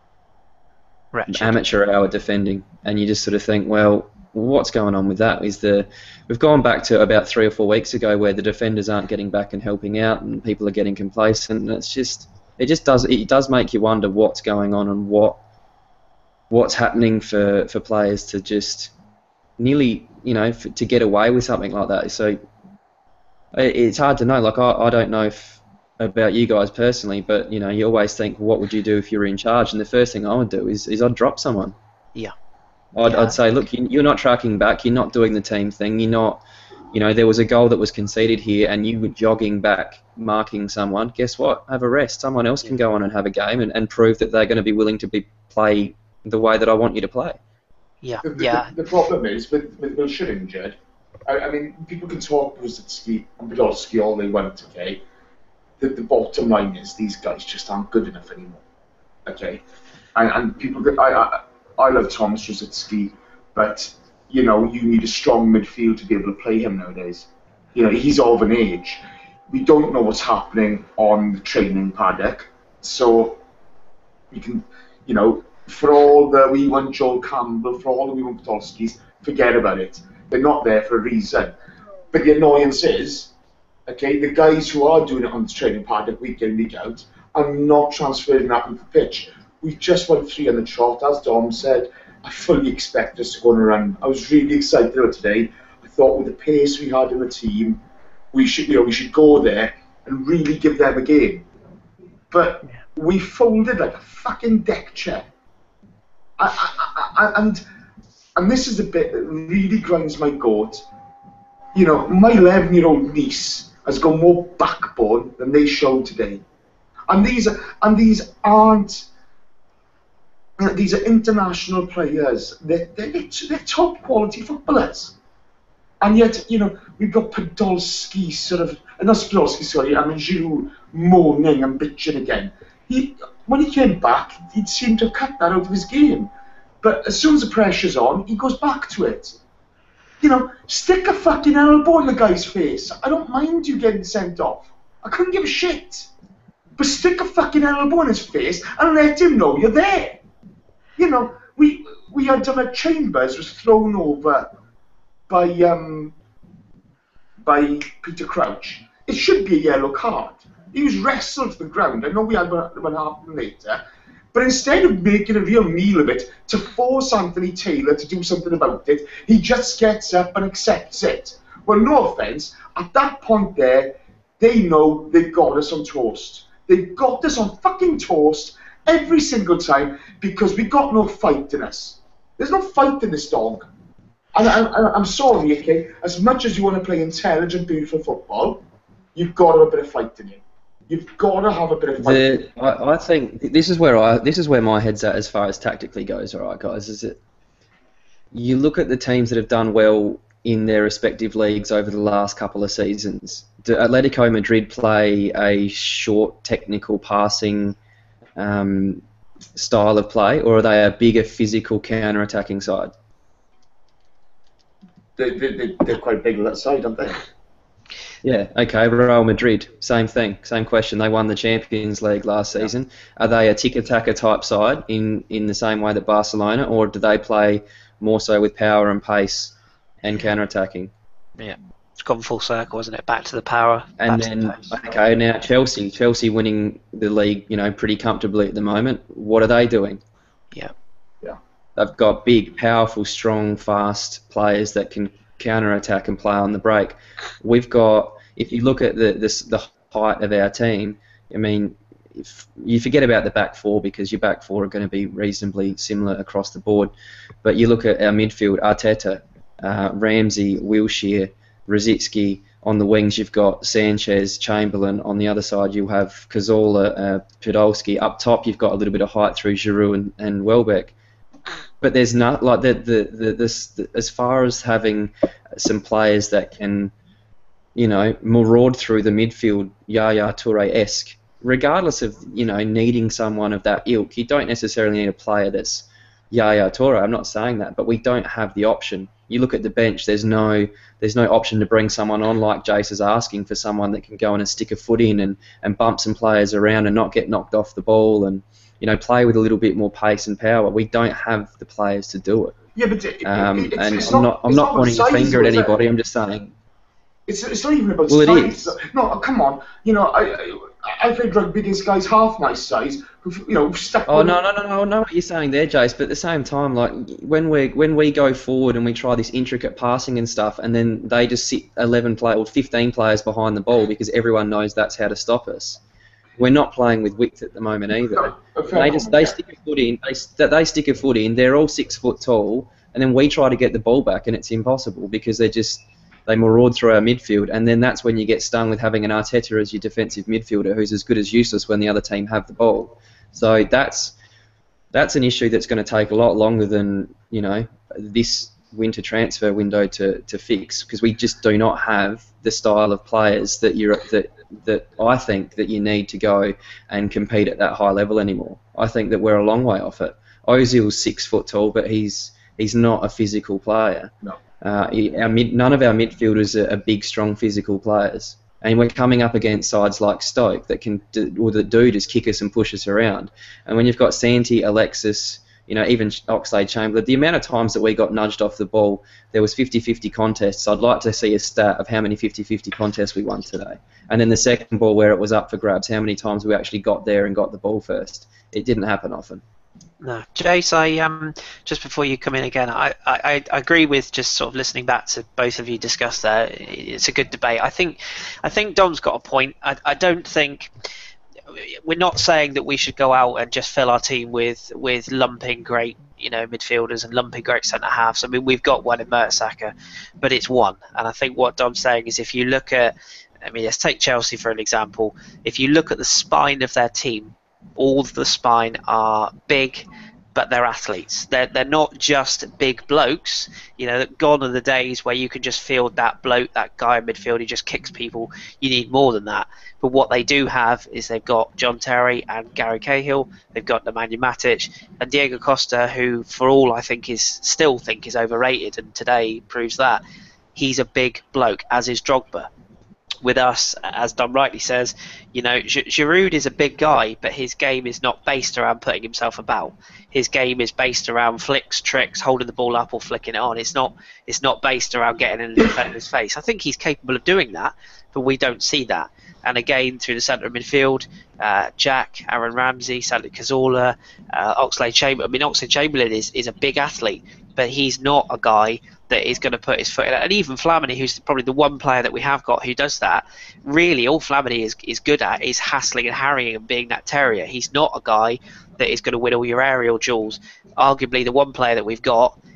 Ratchet. amateur hour defending, and you just sort of think, well, what's going on with that? Is the we've gone back to about three or four weeks ago where the defenders aren't getting back and helping out, and people are getting complacent, and it's just it just does it does make you wonder what's going on and what what's happening for, for players to just nearly you know for, to get away with something like that. So it, it's hard to know. Like I, I don't know if. about you guys personally, but you know, you always think, well, what would you do if you were in charge? And the first thing I would do is, is I'd drop someone. Yeah. I'd, yeah. I'd say, look, you're not tracking back, you're not doing the team thing, you're not, you know, there was a goal that was conceded here, and you were jogging back, marking someone. Guess what? Have a rest. Someone else can go on and have a game and, and prove that they're going to be willing to be play the way that I want you to play. Yeah. The, the, yeah. The, the problem is with with Wilshere injured. I, I mean, people can talk Brzezinski and Podolski all they want, okay. The, the bottom line is these guys just aren't good enough anymore, okay? And, and people, I, I I love Thomas Rositzky, but you know you need a strong midfield to be able to play him nowadays. You know he's of an age. We don't know what's happening on the training paddock, so you can, you know, for all the we want Joel Campbell, for all the we want Podolskis, forget about it. They're not there for a reason. But the annoyance is. Okay, the guys who are doing it on the training paddock week in, week out are not transferring that into the pitch. We just won three on the trot, as Dom said. I fully expect us to go on a run. I was really excited about today. I thought with the pace we had in the team, we should, you know, we should go there and really give them a game. But we folded like a fucking deck chair. I, I, I, and and this is the bit that really grinds my goat. You know, my eleven-year-old niece has got more backbone than they showed today, and these are, and these aren't these are international players. They're, they're, they're top quality footballers, and yet you know we've got Podolski sort of, and not Podolski, sorry, I mean Giroud moaning and bitching again. He when he came back, he'd seemed to have cut that out of his game, but as soon as the pressure's on, he goes back to it. You know, stick a fucking elbow in the guy's face. I don't mind you getting sent off. I couldn't give a shit. But stick a fucking elbow in his face and let him know you're there. You know, we we had done a Chambers was thrown over by um by Peter Crouch. It should be a yellow card. He was wrestled to the ground. I know we had one, one happen later. But instead of making a real meal of it to force Anthony Taylor to do something about it, he just gets up and accepts it. Well, no offence, at that point there, they know they've got us on toast. They've got us on fucking toast every single time because we've got no fight in us. There's no fight in this dog. And I, I, I'm sorry, okay, as much as you want to play intelligent, beautiful football, you've got to have a bit of fight in you. You've got to have a bit of The I, I think this is where I this is where my head's at as far as tactically goes. All right, guys, is it? You look at the teams that have done well in their respective leagues over the last couple of seasons. Do Atletico Madrid play a short, technical passing um, style of play, or are they a bigger, physical, counter-attacking side? They, they, they're quite big on that side, aren't they? Yeah, okay, Real Madrid, same thing, same question. They won the Champions League last season. Are they a tiki-taka type side in, in the same way that Barcelona, or do they play more so with power and pace and counter-attacking? Yeah, it's gone full circle, isn't it? Back to the power. And back then, to the pace. okay, now Chelsea. Chelsea winning the league, you know, pretty comfortably at the moment. What are they doing? Yeah. Yeah. They've got big, powerful, strong, fast players that can counter-attack and play on the break. We've got, if you look at the this, the height of our team, I mean, if you forget about the back four because your back four are going to be reasonably similar across the board. But you look at our midfield, Arteta, uh, Ramsey, Wilshere, Rosicky. On the wings, you've got Sanchez, Chamberlain. On the other side, you'll have Cazorla, uh, Podolski. Up top, you've got a little bit of height through Giroud and, and Welbeck. But there's not like the the, the this the, as far as having some players that can, you know, maraud through the midfield, Yaya Toure-esque. Regardless of, you know, needing someone of that ilk, you don't necessarily need a player that's Yaya Toure. I'm not saying that, but we don't have the option. You look at the bench. There's no there's no option to bring someone on like Jace is asking for, someone that can go in and stick a foot in and, and bump some players around and not get knocked off the ball and, you know, play with a little bit more pace and power. We don't have the players to do it. Yeah, but it, Um, it, it's, and it's I'm not, not I'm it's not not pointing a size, finger at is it? anybody. I'm just saying. It's, it's not even about Well, it size. is. No, come on. You know, I I, I played rugby against guys half my size who, you know, stuck. Oh with- no no no no! I know what you're saying there, Jace. But at the same time, like when we when we go forward and we try this intricate passing and stuff, and then they just sit eleven play or fifteen players behind the ball because everyone knows that's how to stop us. We're not playing with width at the moment either. No, a fair They just comment, they yeah. stick a foot in. They they stick a foot in. They're all six foot tall, and then we try to get the ball back, and it's impossible because they just they maraud through our midfield, and then that's when you get stung with having an Arteta as your defensive midfielder, who's as good as useless when the other team have the ball. So that's that's an issue that's going to take a lot longer than, you know, this winter transfer window to, to fix, because we just do not have the style of players that you're that that I think that you need to go and compete at that high level anymore. I think that we're a long way off it. Ozil's six foot tall, but he's he's not a physical player. No. Uh, he- our mid, none of our midfielders are, are big, strong, physical players, and we're coming up against sides like Stoke that can, do, or that do just kick us and push us around. And when you've got Santi, Alexis, you know, even Oxlade-Chamberlain, the amount of times that we got nudged off the ball, there was fifty-fifty contests. I'd like to see a stat of how many fifty-fifty contests we won today. And then the second ball where it was up for grabs, how many times we actually got there and got the ball first. It didn't happen often. No, Jace, I um just before you come in again, I, I, I agree with just sort of listening back to both of you discuss there. It's a good debate. I think I think Dom's got a point. I, I don't think we're not saying that we should go out and just fill our team with with lumping great, you know, midfielders and lumping great centre halves. I mean, we've got one in Mertesacker, but it's one. And I think what Dom's saying is, if you look at, I mean, let's take Chelsea for an example. If you look at the spine of their team, all of the spine are big, but they're athletes. They're they're not just big blokes. You know, gone are the days where you can just field that bloke, that guy in midfield who just kicks people. You need more than that. But what they do have is they've got John Terry and Gary Cahill. They've got Nemanja Matic and Diego Costa, who, for all I think is still think is overrated, and today proves that. He's a big bloke, as is Drogba. With us, as Dom rightly says, you know, Giroud is a big guy, but his game is not based around putting himself about. His game is based around flicks, tricks, holding the ball up or flicking it on. It's not it's not based around getting in the defender's face. I think he's capable of doing that, but we don't see that. And again, through the centre of midfield, uh, Jack, Aaron Ramsey, Santi Cazorla, uh, Oxlade-Chamberlain. I mean, Oxlade-Chamberlain is, is a big athlete, but he's not a guy that is going to put his foot in it. And even Flamini, who's probably the one player that we have got who does that, really all Flamini is, is good at is hassling and harrying and being that terrier. He's not a guy that is going to win all your aerial duels. Arguably the one player that we've got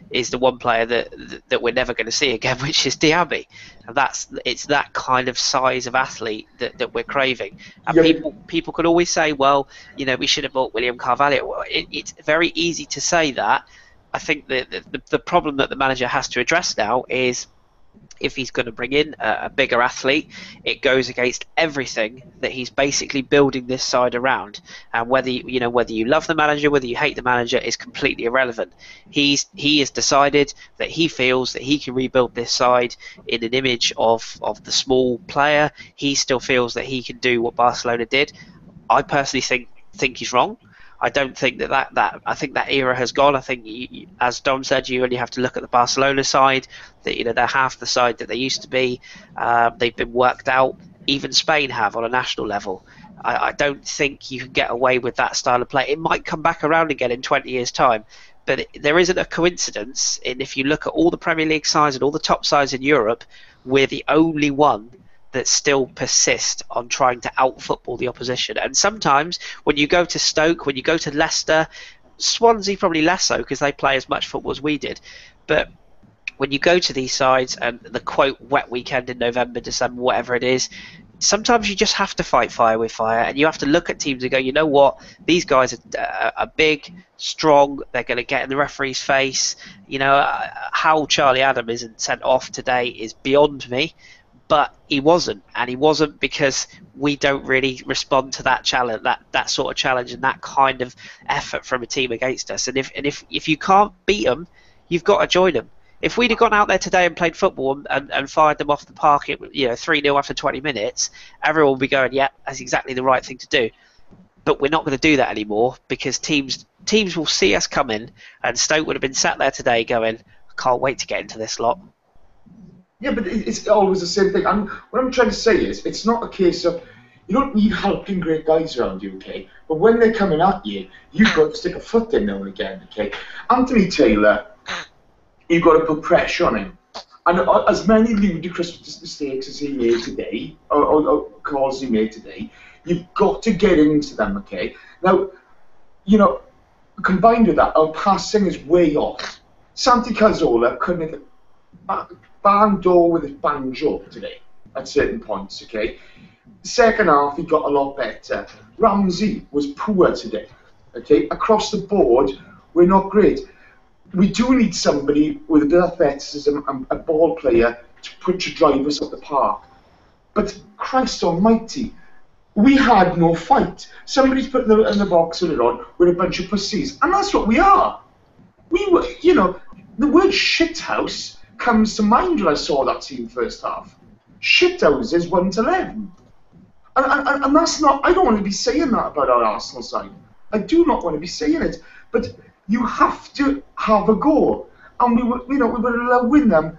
is the one player that that we're never going to see again, which is Diaby. And that's it's that kind of size of athlete that, that we're craving. And Yeah, people people could always say, well, you know, we should have bought William Carvalho. Well, it, it's very easy to say that. I think the, the the problem that the manager has to address now is, if he's going to bring in a, a bigger athlete, it goes against everything that he's basically building this side around. And whether you, you know whether you love the manager, whether you hate the manager, is completely irrelevant. He's he has decided that he feels that he can rebuild this side in an image of of the small player. He still feels that he can do what Barcelona did. I personally think think he's wrong. I don't think that, that, that I think that era has gone. I think, you, as Dom said, you only have to look at the Barcelona side. That, you know, they're half the side that they used to be. Uh, they've been worked out. Even Spain have on a national level. I, I don't think you can get away with that style of play. It might come back around again in twenty years' time, but it, there isn't a coincidence. And if you look at all the Premier League sides and all the top sides in Europe, we're the only one that still persist on trying to out-football the opposition. And sometimes when you go to Stoke, when you go to Leicester, Swansea probably less so because they play as much football as we did, but when you go to these sides and the quote wet weekend in November, December, whatever it is, sometimes you just have to fight fire with fire, and you have to look at teams and go, you know what, these guys are, uh, are big, strong, they're going to get in the referee's face. You know, uh, how Charlie Adam isn't sent off today is beyond me. But he wasn't, and he wasn't because we don't really respond to that challenge, that, that sort of challenge, and that kind of effort from a team against us. And if and if, if you can't beat them, you've got to join them. If we'd have gone out there today and played football and, and fired them off the park, it, you know, three nil after twenty minutes, everyone would be going, yeah, that's exactly the right thing to do. But we're not going to do that anymore because teams teams will see us coming, and Stoke would have been sat there today going, I can't wait to get into this lot. Yeah, but it's always the same thing. And what I'm trying to say is, it's not a case of, you don't need helping great guys around you, okay? But when they're coming at you, you've got to stick a foot in now and again, okay? Anthony Taylor, you've got to put pressure on him. And as many ludicrous mistakes as he made today, or, or, or calls he made today, you've got to get into them, okay? Now, you know, combined with that, our passing is way off. Santi Cazorla couldn't have bang door with his banjo today at certain points, okay? Second half, he got a lot better. Ramsey was poor today, okay? Across the board, we're not great. We do need somebody with a bit of athleticism and a ball player to put your drivers up the park. But Christ almighty, we had no fight. Somebody's put in the, in the box with it on with a bunch of pussies, and that's what we are. We were, you know, the word shithouse comes to mind when I saw that team first half. Shithouses one to eleven. And, and, and that's not, I don't want to be saying that about our Arsenal side. I do not want to be saying it. But you have to have a go. And we were, you know, we were allowing them.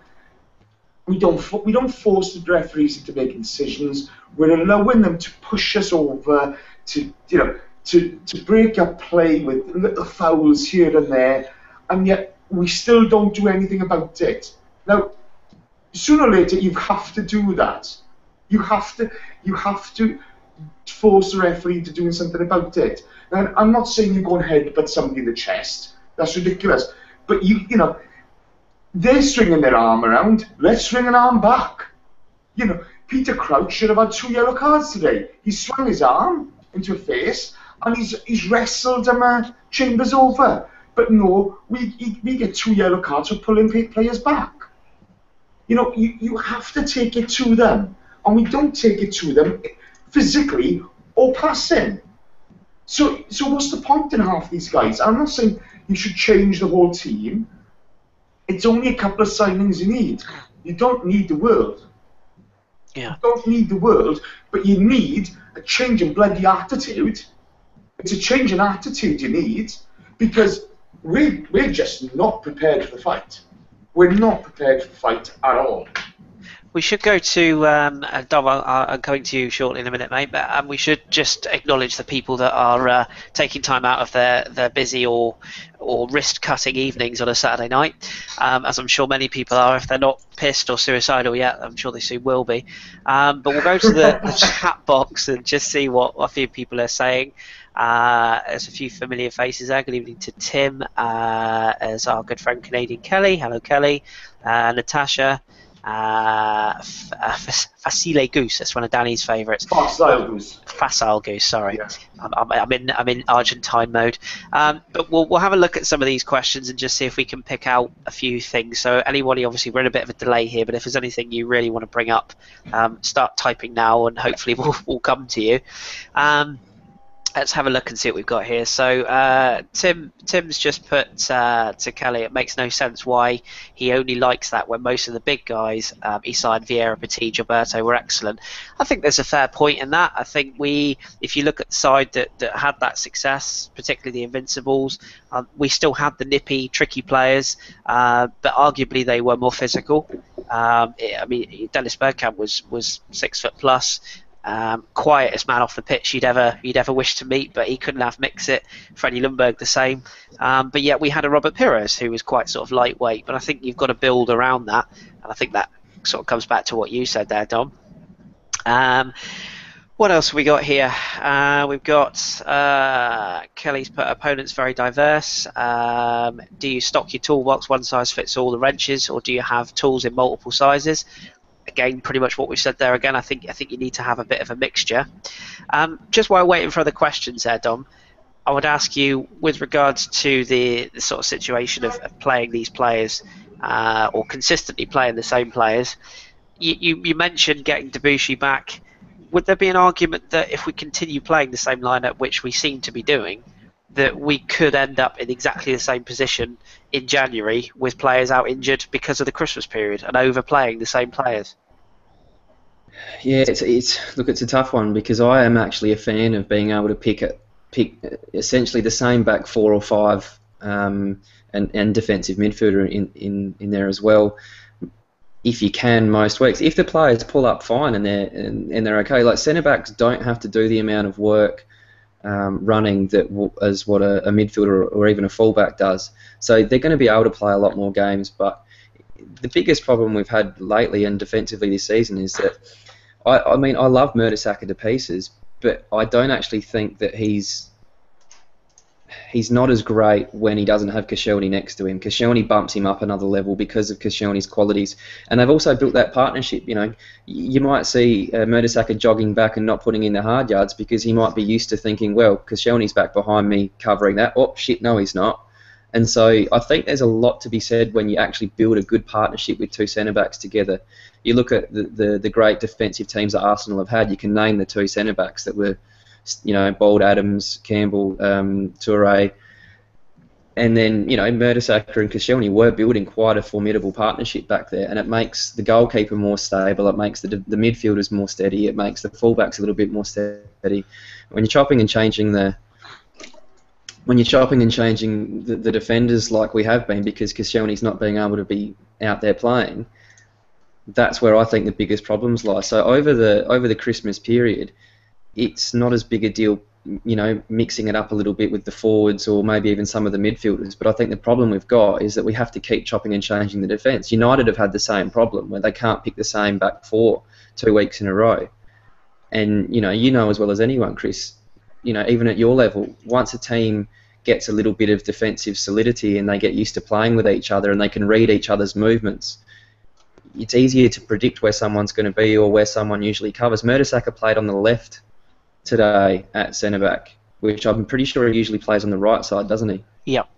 We don't, we don't force the referees into making decisions. We're allowing them to push us over, to, you know, to, to break up play with little fouls here and there. And yet we still don't do anything about it. Now, sooner or later, you have to do that. You have to, you have to force the referee into doing something about it. Now, I'm not saying you go and headbutt somebody in the chest. That's ridiculous. But you, you know, they're swinging their arm around. Let's swing an arm back. You know, Peter Crouch should have had two yellow cards today. He swung his arm into a face, and he's he's wrestled him uh, Chambers over. But no, we we get two yellow cards for pulling players back. You know, you, you have to take it to them. And we don't take it to them physically or passing. So so what's the point in half these guys? I'm not saying you should change the whole team. It's only a couple of signings you need. You don't need the world. Yeah. You don't need the world, but you need a change in bloody attitude. It's a change in attitude you need, because we, we're just not prepared for the fight. We're not prepared for the fight at all. We should go to, um, uh, Dom, I'll- I'm coming to you shortly in a minute, mate, but um, we should just acknowledge the people that are uh, taking time out of their, their busy or or wrist-cutting evenings on a Saturday night, um, as I'm sure many people are. If they're not pissed or suicidal yet, I'm sure they soon will be. Um, but we'll go to the, the chat box and just see what a few people are saying. Uh, there's a feew familiar faces there. Good evening to Tim, uh, as our good friend Canadian Kelly. Hello, Kelly. Uh, Natasha. Uh, F- uh, Facile Goose. That's one of Danny's favourites. Facile Goose. Facile Goose. Sorry, Yeah. I'm, I'm, I'm in I'm in Argentine mode. Um, but we'll we'll have a look at some of these questions and just see if we can pick out a few things. So anybody, obviously we're in a bit of a delay here, but if there's anything you really want to bring up, um, start typing now, and hopefully we'll we'll come to you. Um, Let's have a look and see what we've got here. So uh, Tim, Tim's just put uh, to Kelly, it makes no sense why he only likes that when most of the big guys, um, Isai, Vieira, Petit, Gilberto, were excellent. I think there's a fair point in that. I think we, if you look at the side that, that had that success, particularly the Invincibles, um, we still had the nippy, tricky players, uh, but arguably they were more physical. Um, it, I mean, Dennis Bergkamp was was six foot plus. Um, quietest man off the pitch you'd ever you'd ever wish to meet, but he couldn't have mix it. Freddie Lundberg the same, um, but yet we had a Robert Pires who was quite sort of lightweight. But I think you've got to build around that, and I think that sort of comes back to what you said there, Dom. Um, what else have we got here? Uh, we've got uh, Kelly's put opponents very diverse. Um, do you stock your toolbox one size fits all the wrenches, or do you have tools in multiple sizes? Again, pretty much what we said there. Again, I think I think you need to have a bit of a mixture. Um, just while waiting for other questions there, Dom, I would ask you with regards to the, the sort of situation of, of playing these players uh, or consistently playing the same players. You, you, you mentioned getting Debussy back. Would there be an argument that if we continue playing the same lineup, which we seem to be doing, that we could end up in exactly the same position in January with players out injured because of the Christmas period and overplaying the same players? Yeah, it's it's look, it's a tough one because I am actually a fan of being able to pick it, pick essentially the same back four or five, um, and and defensive midfielder in, in, in there as well, if you can most weeks. If the players pull up fine and they're and, and they're okay, like centre backs don't have to do the amount of work um, running that w- as what a, a midfielder or even a fullback does. So they're going to be able to play a lot more games. But the biggest problem we've had lately and defensively this season is that I, I mean I love Mertesacker to pieces, but I don't actually think that he's he's not as great when he doesn't have Koscielny next to him. Koscielny bumps him up another level because of Koscielny's qualities, and they've also built that partnership. You know, you might see uh, Mertesacker jogging back and not putting in the hard yards because he might be used to thinking, well, Koscielny's back behind me covering that. Oh shit, no, he's not. And so I think there's a lot to be said when you actually build a good partnership with two centre-backs together. You look at the, the, the great defensive teams that Arsenal have had, you can name the two centre-backs that were, you know, Bold, Adams, Campbell, um, Toure, and then, you know, Mertesacker and Koscielny were building quite a formidable partnership back there, and it makes the goalkeeper more stable, it makes the, the midfielders more steady, it makes the fullbacks a little bit more steady. When you're chopping and changing the when you're chopping and changing the, the defenders like we have been because Koscielny's not being able to be out there playing, that's where I think the biggest problems lie. So over the over the Christmas period, it's not as big a deal, you know, mixing it up a little bit with the forwards or maybe even some of the midfielders. But I think the problem we've got is that we have to keep chopping and changing the defence. United have had the same problem where they can't pick the same back four two weeks in a row. And, you know, you know as well as anyone, Kris, you know, even at your level, once a team gets a little bit of defensive solidity and they get used to playing with each other and they can read each other's movements, it's easier to predict where someone's going to be or where someone usually covers. Mertesacker played on the left today at centre-back, which I'm pretty sure he usually plays on the right side, doesn't he? Yep.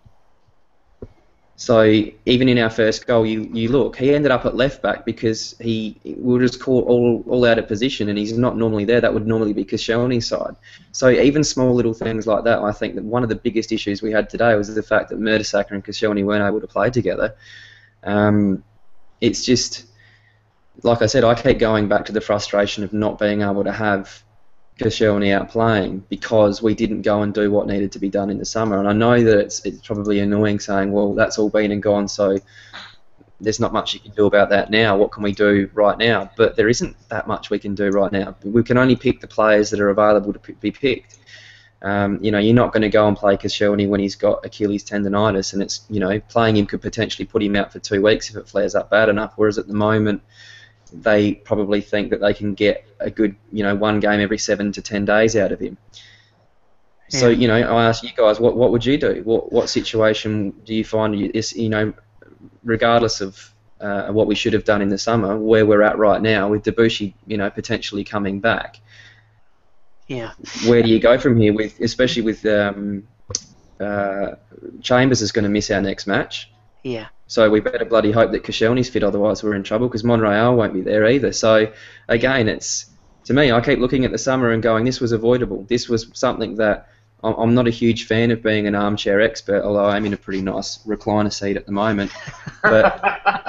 So even in our first goal, you, you look, he ended up at left-back because he we were just caught all, all out of position and he's not normally there. That would normally be Koscielny's side. So even small little things like that, I think that one of the biggest issues we had today was the fact that Mertesacker and Koscielny weren't able to play together. Um, it's just, like I said, I keep going back to the frustration of not being able to have Koscielny out playing because we didn't go and do what needed to be done in the summer. And I know that it's it's probably annoying saying, well, that's all been and gone, so there's not much you can do about that now. What can we do right now? But there isn't that much we can do right now. We can only pick the players that are available to be picked. Um, you know, you're not going to go and play Koscielny when he's got Achilles tendonitis, and it's, you know, playing him could potentially put him out for two weeks if it flares up bad enough. Whereas at the moment, they probably think that they can get a good, you know, one game every seven to ten days out of him. So, Yeah. you know, I ask you guys, what what would you do? What what situation do you find you- is, you know, regardless of uh, what we should have done in the summer, where we're at right now with Debussy, you know, potentially coming back, Yeah. where do you go from here? With especially with um, uh, Chambers is going to miss our next match, Yeah. so we better bloody hope that Koscielny's fit, otherwise we're in trouble because Monreal won't be there either. So again, it's to me, I keep looking at the summer and going, this was avoidable. This was something that I'm I'm not a huge fan of being an armchair expert, although I'm in a pretty nice recliner seat at the moment. But,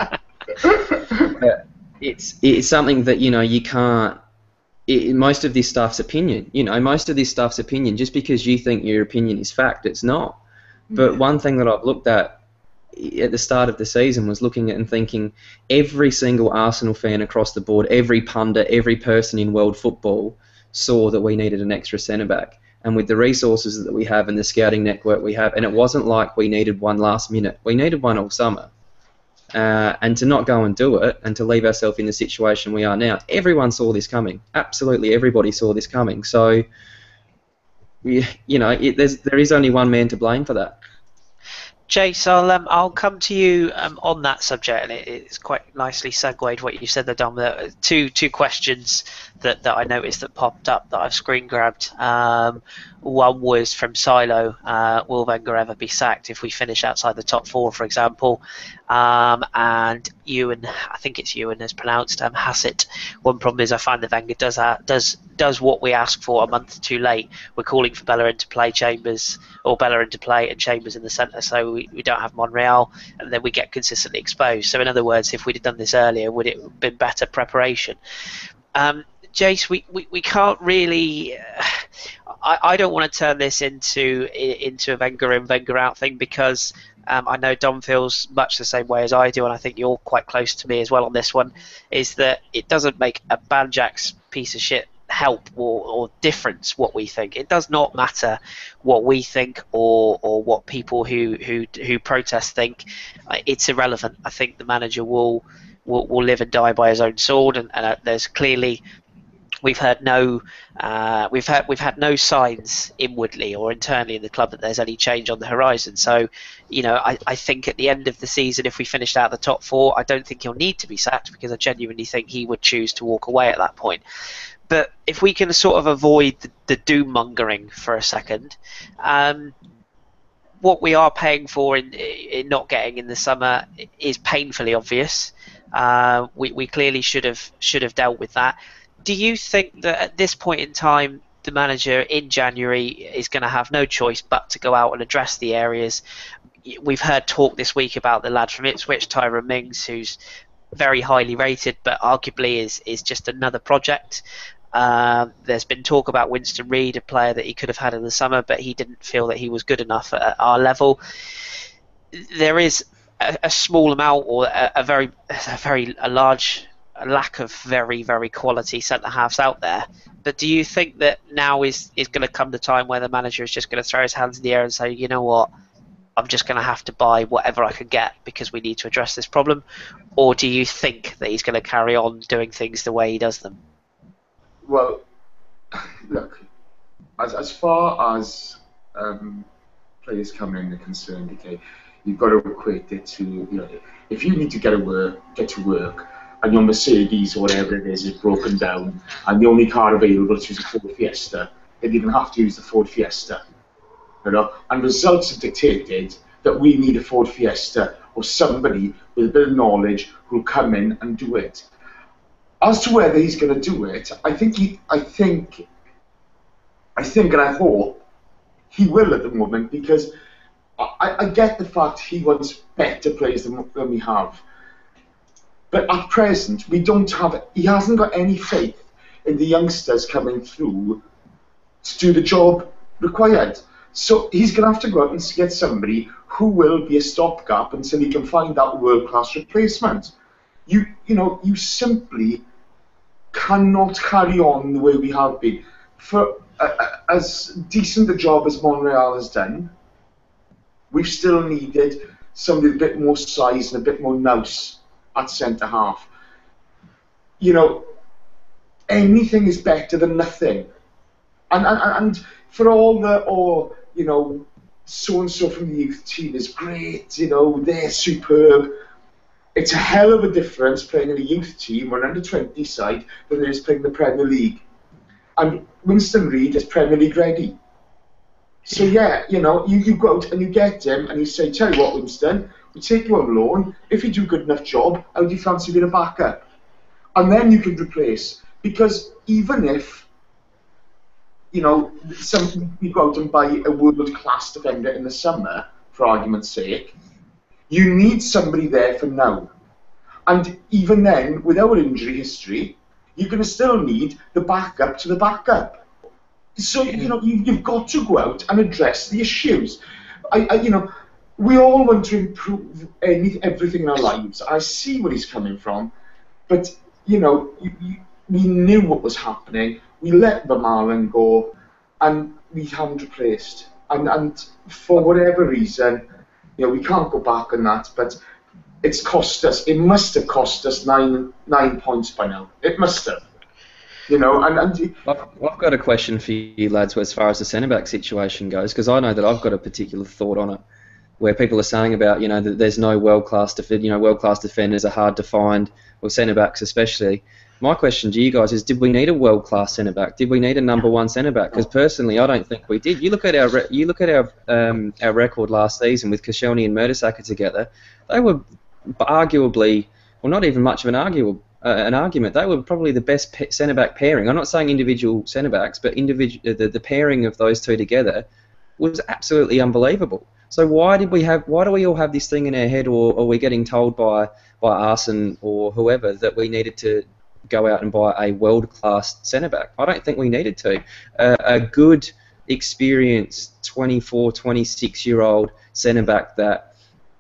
but it's it's something that, you know, you can't. It, most of this stuff's opinion. You know, most of this stuff's opinion. Just because you think your opinion is fact, it's not. But one thing that I've looked at at the start of the season was looking at and thinking every single Arsenal fan across the board, every pundit, every person in world football saw that we needed an extra centre-back. And with the resources that we have and the scouting network we have, and it wasn't like we needed one last minute. We needed one all summer. Uh, and to not go and do it and to leave ourselves in the situation we are now, everyone saw this coming. Absolutely everybody saw this coming. So, we, you know, it, there's, there is only one man to blame for that. Jace, I'll um, I'll come to you um, on that subject, and it, it's quite nicely segued what you said there, Dom. There are two two questions that, that I noticed that popped up that I've screen grabbed. Um, one was from Silo. Uh, will Wenger ever be sacked if we finish outside the top four, for example? Um, and Ewan, I think it's Ewan as pronounced, um, Hassett. One problem is I find that Wenger does uh, does does what we ask for a month too late. We're calling for Bellerin to play Chambers, or Bellerin to play and Chambers in the centre, so we, we don't have Monreal, and then we get consistently exposed. So in other words, if we'd have done this earlier, would it have been better preparation? Um, Jace, we, we, we can't really. Uh, I, I don't want to turn this into into a Wenger in, Wenger out thing, because um, I know Dom feels much the same way as I do, and I think you're quite close to me as well on this one. Is that it doesn't make a Banjak's piece of shit help or, or difference what we think. It does not matter what we think or or what people who who who protest think. It's irrelevant. I think the manager will will, will live and die by his own sword, and, and uh, there's clearly. We've heard no, uh, we've had we've had no signs inwardly or internally in the club that there's any change on the horizon. So, you know, I, I think at the end of the season, if we finished out the top four, I don't think he'll need to be sacked, because I genuinely think he would choose to walk away at that point. But if we can sort of avoid the, the doom mongering for a second, um, what we are paying for in, in not getting in the summer is painfully obvious. Uh, we we clearly should have should have dealt with that. Do you think that at this point in time, the manager in January is going to have no choice but to go out and address the areas? We've heard talk this week about the lad from Ipswich, Tyrone Mings, who's very highly rated, but arguably is, is just another project. Um, there's been talk about Winston Reid, a player that he could have had in the summer, but he didn't feel that he was good enough at our level. There is a, a small amount, or a, a very, a very a large. A lack of very, very quality centre-halves out there. But do you think that now is, is going to come the time where the manager is just going to throw his hands in the air and say, you know what, I'm just going to have to buy whatever I can get because we need to address this problem? Or do you think that he's going to carry on doing things the way he does them? Well, look, as, as far as um, players coming in are concerned, okay, you've got to equate it to, you know, if you need to get to work, get to work, and your Mercedes or whatever it is is broken down, and the only car available is a Ford Fiesta, then you're going to have to use the Ford Fiesta. You know? And results have dictated that we need a Ford Fiesta or somebody with a bit of knowledge who'll come in and do it. As to whether he's going to do it, I think he, I think, I think, and I hope he will at the moment, because I, I get the fact he wants better players than, than we have. But at present, we don't have. He hasn't got any faith in the youngsters coming through to do the job required. So he's going to have to go out and get somebody who will be a stopgap until he can find that world-class replacement. You, you know, you simply cannot carry on the way we have been. For uh, as decent a job as Monreal has done, we've still needed somebody with a bit more size and a bit more nous at centre half. You know, anything is better than nothing. And, and and for all the, or, you know, so-and-so from the youth team is great, you know, they're superb. It's a hell of a difference playing in a youth team or an under twenty side than it is playing the Premier League. And Winston Reid is Premier League ready. So yeah, you know, you, you go out and you get him and you say, tell you what, Winston, we take you on loan. If you do a good enough job, how do you fancy being a backup? And then you can replace. Because even if, you know, some you go out and buy a world-class defender in the summer, for argument's sake, you need somebody there for now. And even then, with our injury history, you're going to still need the backup to the backup. So, you know, you, you've got to go out and address the issues. I, I, you know, we all want to improve any, everything in our lives. I see where he's coming from. But, you know, you, you, we knew what was happening. We let Vermaelen go, and we haven't replaced. And, and for whatever reason, you know, we can't go back on that, but it's cost us. It must have cost us nine nine points by now. It must have. You know, and, and I've, I've got a question for you lads as far as the centre-back situation goes, because I know that I've got a particular thought on it, where people are saying about, you know, that there's no world-class defenders, you know, world-class defenders are hard to find, or centre-backs especially. My question to you guys is, did we need a world-class centre-back? Did we need a number one centre-back? Because personally, I don't think we did. You look at our re you look at our um, our record last season with Koscielny and Mertesacker together. They were arguably, well, not even much of an arguable uh, an argument. They were probably the best centre-back pairing. I'm not saying individual centre-backs, but individual the, the pairing of those two together was absolutely unbelievable. So why did we have? Why do we all have this thing in our head, or, or are we getting told by by Arsene or whoever that we needed to go out and buy a world-class centre-back? I don't think we needed to. Uh, a good, experienced twenty-four, twenty-six-year-old centre-back that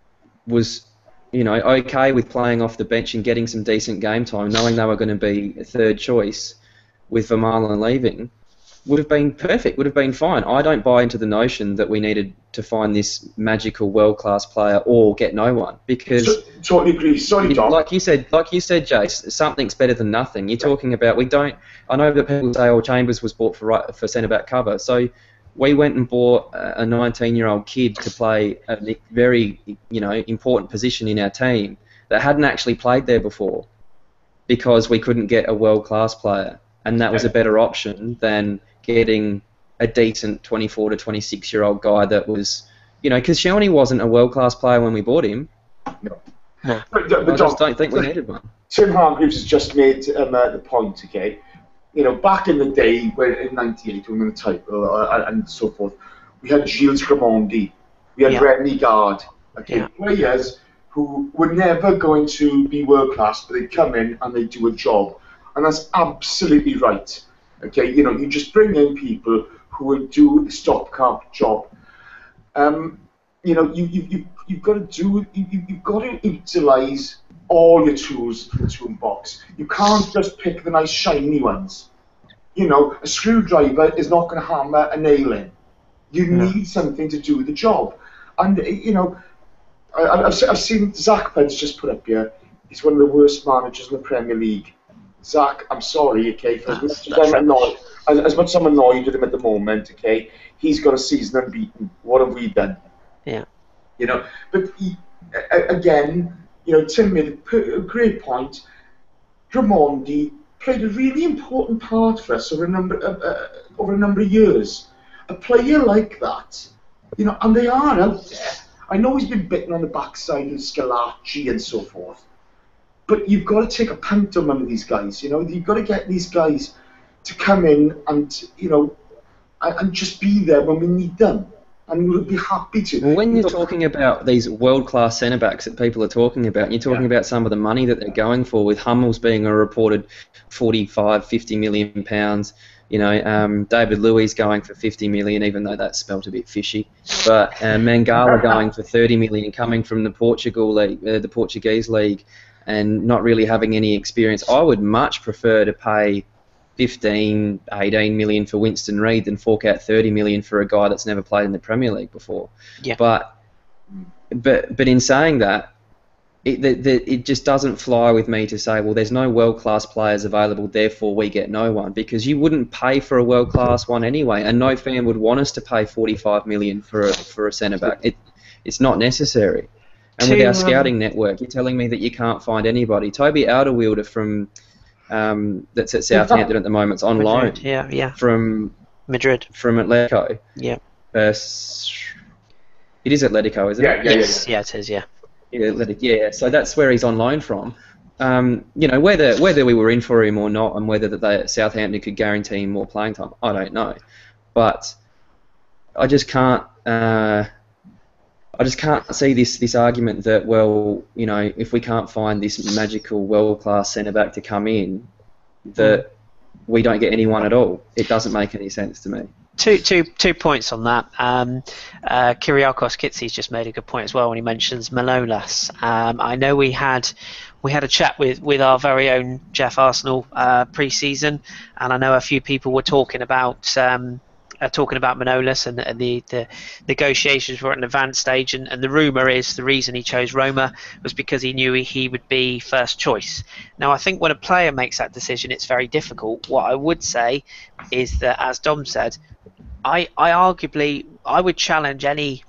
was, you know, okay with playing off the bench and getting some decent game time, knowing they were going to be a third choice with Vermaelen leaving, would have been perfect, would have been fine. I don't buy into the notion that we needed to find this magical world-class player or get no one, because so, totally agree. Sorry, John. like you said, like you said, Jace, something's better than nothing. You're talking about we don't. I know that people say, "Oh, Chambers was bought for right, for centre-back cover," so we went and bought a nineteen-year-old kid to play a very, you know, important position in our team that hadn't actually played there before, because we couldn't get a world-class player, and that was a better option than getting a decent twenty-four to twenty-six-year-old guy that was, you know, because Koscielny wasn't a world-class player when we bought him. No. But, but, but I just don't think we needed one. Tim Hargreaves has just made um, uh, the point, okay? You know, back in the day, when in ninety-eight, when we won the title uh, and so forth, we had Gilles Ramondi, we had Yeah. Remy Gard, okay? Yeah. Players who were never going to be world-class, but they'd come in and they'd do a job. And that's absolutely right, okay? You know, you just bring in people who will do the stopgap job. Um, you know, you, you, you, you've got to do, you, you've got to utilise all your tools from the toolbox. You can't just pick the nice shiny ones. You know, a screwdriver is not going to hammer a nail in. You No. need something to do the job. And, you know, I, I've, I've seen Zach Ped's just put up here, he's one of the worst managers in the Premier League. Zach, I'm sorry, okay, for as much as I'm annoyed, as, as much as I'm annoyed with him at the moment, okay, he's got a season unbeaten. What have we done? Yeah. You know, but he, a, again, you know, Tim made a, per- a great point. Ramondi played a really important part for us over a number of, uh, over a number of years. A player like that, you know, and they are out there. I know he's been bitten on the backside of Scalacci and so forth, but you've got to take a punt on one of these guys. You know, you've got to get these guys to come in and, you know, and, and just be there when we need them. And we'll be happy to. Well, when you're talking about these world-class centre-backs that people are talking about, and you're talking Yeah. about some of the money that they're going for, with Hummels being a reported forty-five, fifty million pounds, you know, um, David Luiz going for fifty million, even though that smelt a bit fishy, but uh, Mangala going for thirty million, coming from the Portugal league, uh, the Portuguese league, and not really having any experience. I would much prefer to pay fifteen, eighteen million for Winston Reid than fork out thirty million for a guy that's never played in the Premier League before. Yeah. But but but in saying that, it, the, the, it just doesn't fly with me to say, well, there's no world-class players available, therefore we get no one, because you wouldn't pay for a world-class one anyway, and no fan would want us to pay forty-five million dollars for a, for a centre-back. It, it's not necessary. And with To, our um, scouting network, you're telling me that you can't find anybody. Toby Alderweireld from um, that's at Southampton at the moment, it's on loan Madrid, yeah, yeah. from Madrid. from Atletico. Yeah. Uh, it is Atletico, isn't Yeah, it? yeah, Yes, yeah. yeah, it is, yeah. Yeah, Athletic, yeah. So that's where he's on loan from. Um, you know, whether whether we were in for him or not, and whether that they, Southampton could guarantee him more playing time, I don't know. But I just can't. Uh, I just can't see this this argument that, well, you know, if we can't find this magical world class centre back to come in, that we don't get anyone at all. It doesn't make any sense to me. Two, two, two points on that. Um, uh, Kyriakos Kitsis just made a good point as well when he mentions Manolas. Um, I know we had we had a chat with, with our very own Jeff Arsenal uh, pre-season, and I know a few people were talking about um, uh, talking about Manolas, and, and the, the negotiations were at an advanced stage. And, and the rumour is the reason he chose Roma was because he knew he, he would be first choice. Now, I think when a player makes that decision, it's very difficult. What I would say is that, as Dom said, I, I arguably I would challenge any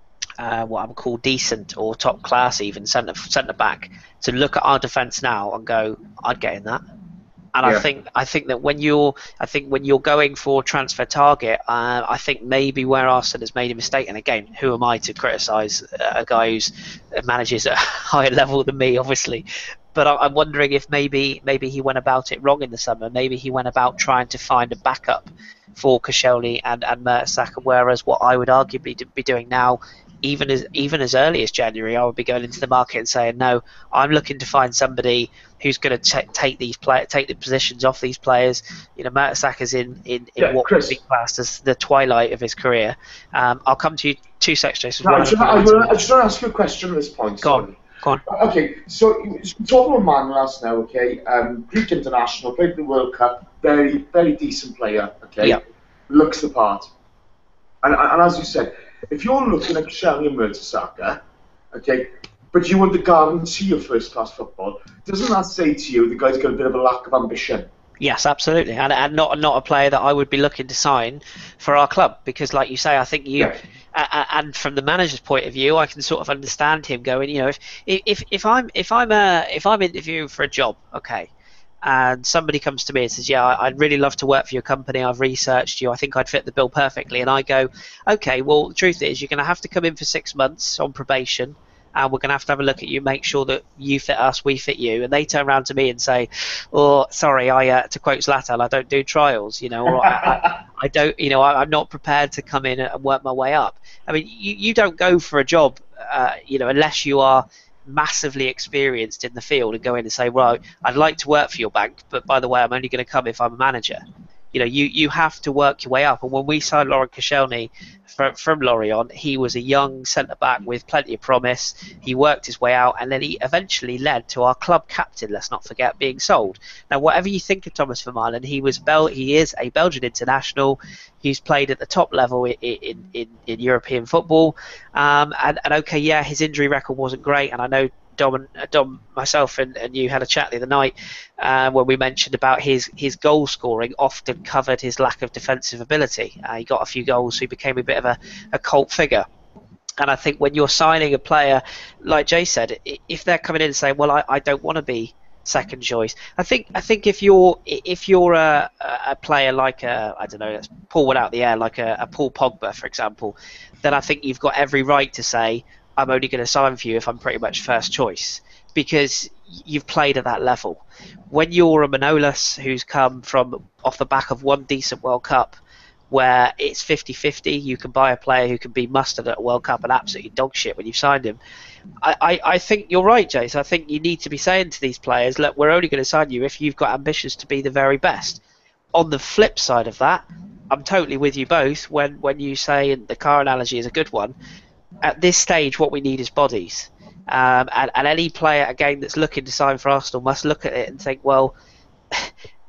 uh, what I would call decent or top class even centre centre back to look at our defence now and go, I'd get in that. And Yeah. I think I think that when you're I think when you're going for transfer target, uh, I think maybe where Arsenal has made a mistake. And again, who am I to criticise a guy who's manages at a higher level than me, obviously. But I- I'm wondering if maybe maybe he went about it wrong in the summer. Maybe he went about trying to find a backup for Koscielny and and Mertesacker, whereas what I would arguably do- be doing now, even as even as early as January, I would be going into the market and saying, no, I'm looking to find somebody who's going to take these play take the positions off these players. You know, Mertesacker's in in, in Yeah, what Kris. would be classed as the twilight of his career. Um, I'll come to you two seconds, Jason. No, I One just, other I, point. will- I just want to ask you a question at this point. Go on. sorry. Go on. Okay, so so talking about Manolas now, okay, um, Greek international, played the World Cup, very, very decent player, okay, Yeah. looks the part. And, and as you said, if you're looking at Koscielny and Mertesacker, okay, but you want to guarantee your first-class football, doesn't that say to you the guy's got a bit of a lack of ambition? Yes, absolutely, and and not not a player that I would be looking to sign for our club, because, like you say, I think you, Yeah. a- a- and from the manager's point of view, I can sort of understand him going. You know, if if if I'm if I'm a if I'm interviewing for a job, okay, and somebody comes to me and says, yeah, I- I'd really love to work for your company. I've researched you. I think I'd fit the bill perfectly, and I go, okay, well, the truth is, you're going to have to come in for six months on probation. And we're going to have to have a look at you, make sure that you fit us, we fit you. And they turn around to me and say, "Oh, sorry, I uh, to quote Zlatan, I don't do trials, you know, or I, I, I don't, you know, I, I'm not prepared to come in and work my way up." I mean, you, you don't go for a job, uh, you know, unless you are massively experienced in the field and go in and say, "Right, I'd like to work for your bank, but by the way, I'm only going to come if I'm a manager." You know, you, you have to work your way up. And when we signed Laurent Koscielny from, from Lorient, he was a young centre-back with plenty of promise. He worked his way out, and then he eventually led to our club captain, let's not forget, being sold. Now, whatever you think of Thomas Vermaelen, he was Bel- he is a Belgian international. He's played at the top level in, in, in, in European football. Um, and, and, okay, yeah, his injury record wasn't great, and I know Dom, and, uh, Dom myself, and, and you had a chat the other night uh, when we mentioned about his, his goal scoring often covered his lack of defensive ability. Uh, he got a few goals, so he became a bit of a, a cult figure. And I think when you're signing a player, like Jay said, if they're coming in and saying, "Well, I, I don't want to be second choice," I think I think if you're if you're a, a player like a I don't know, let's pull one out the air, like a, a Paul Pogba, for example, then I think you've got every right to say, "I'm only going to sign for you if I'm pretty much first choice," because you've played at that level. When you're a Manolas who's come from off the back of one decent World Cup, where it's fifty-fifty, you can buy a player who can be mustered at a World Cup and absolutely dog shit when you've signed him. I, I, I think you're right, Jace. I think you need to be saying to these players, look, we're only going to sign you if you've got ambitions to be the very best. On the flip side of that, I'm totally with you both when, when you say, and the car analogy is a good one, at this stage what we need is bodies. Um, and, and any player, again, that's looking to sign for Arsenal must look at it and think, well,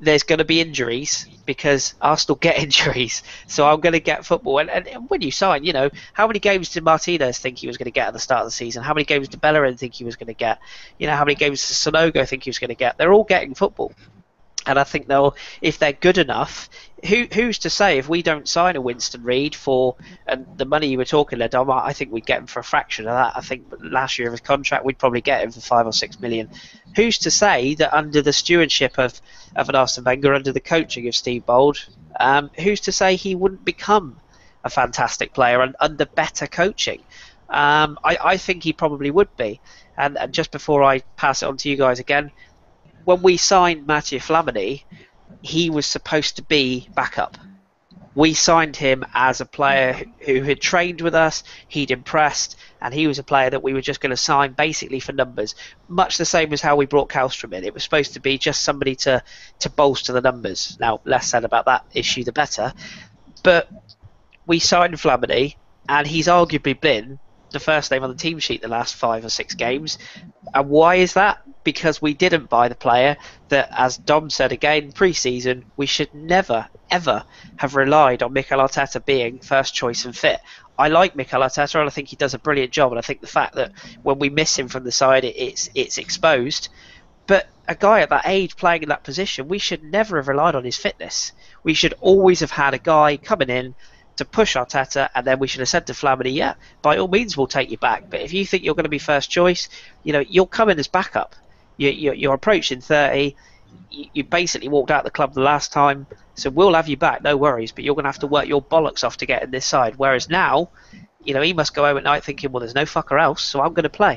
there's going to be injuries because Arsenal get injuries. So I'm going to get football. And, and when you sign, you know, how many games did Martinez think he was going to get at the start of the season? How many games did Bellerin think he was going to get? You know, how many games did Sonogo think he was going to get? They're all getting football. And I think they'll, if they're good enough, who who's to say if we don't sign a Winston Reid for and the money you were talking there, Dom? I think we'd get him for a fraction of that. I think last year of his contract, we'd probably get him for five or six million. Who's to say that under the stewardship of, of an Arsene Wenger, under the coaching of Steve Bold, um, who's to say he wouldn't become a fantastic player and under better coaching? Um, I, I think he probably would be. And, and just before I pass it on to you guys again, when we signed Mathieu Flamini, he was supposed to be backup. We signed him as a player who had trained with us, he'd impressed, and he was a player that we were just going to sign basically for numbers. Much the same as how we brought Kallstrom in. It was supposed to be just somebody to, to bolster the numbers. Now, less said about that issue, the better. But we signed Flamini, and he's arguably been the first name on the team sheet the last five or six games. And why is that? Because we didn't buy the player that, as Dom said again, pre-season, we should never, ever have relied on Mikel Arteta being first choice and fit. I like Mikel Arteta and I think he does a brilliant job, and I think the fact that when we miss him from the side, it, it's it's exposed. But a guy at that age playing in that position, we should never have relied on his fitness. We should always have had a guy coming in to push Arteta, and then we should have said to Flamini, yeah, by all means we'll take you back. But if you think you're going to be first choice, you know, you'll come in as backup. You, you, you're approaching thirty. You, you basically walked out the club the last time, so we'll have you back, no worries. But you're going to have to work your bollocks off to get in this side. Whereas now, you know, he must go home at night thinking, well, there's no fucker else, so I'm going to play.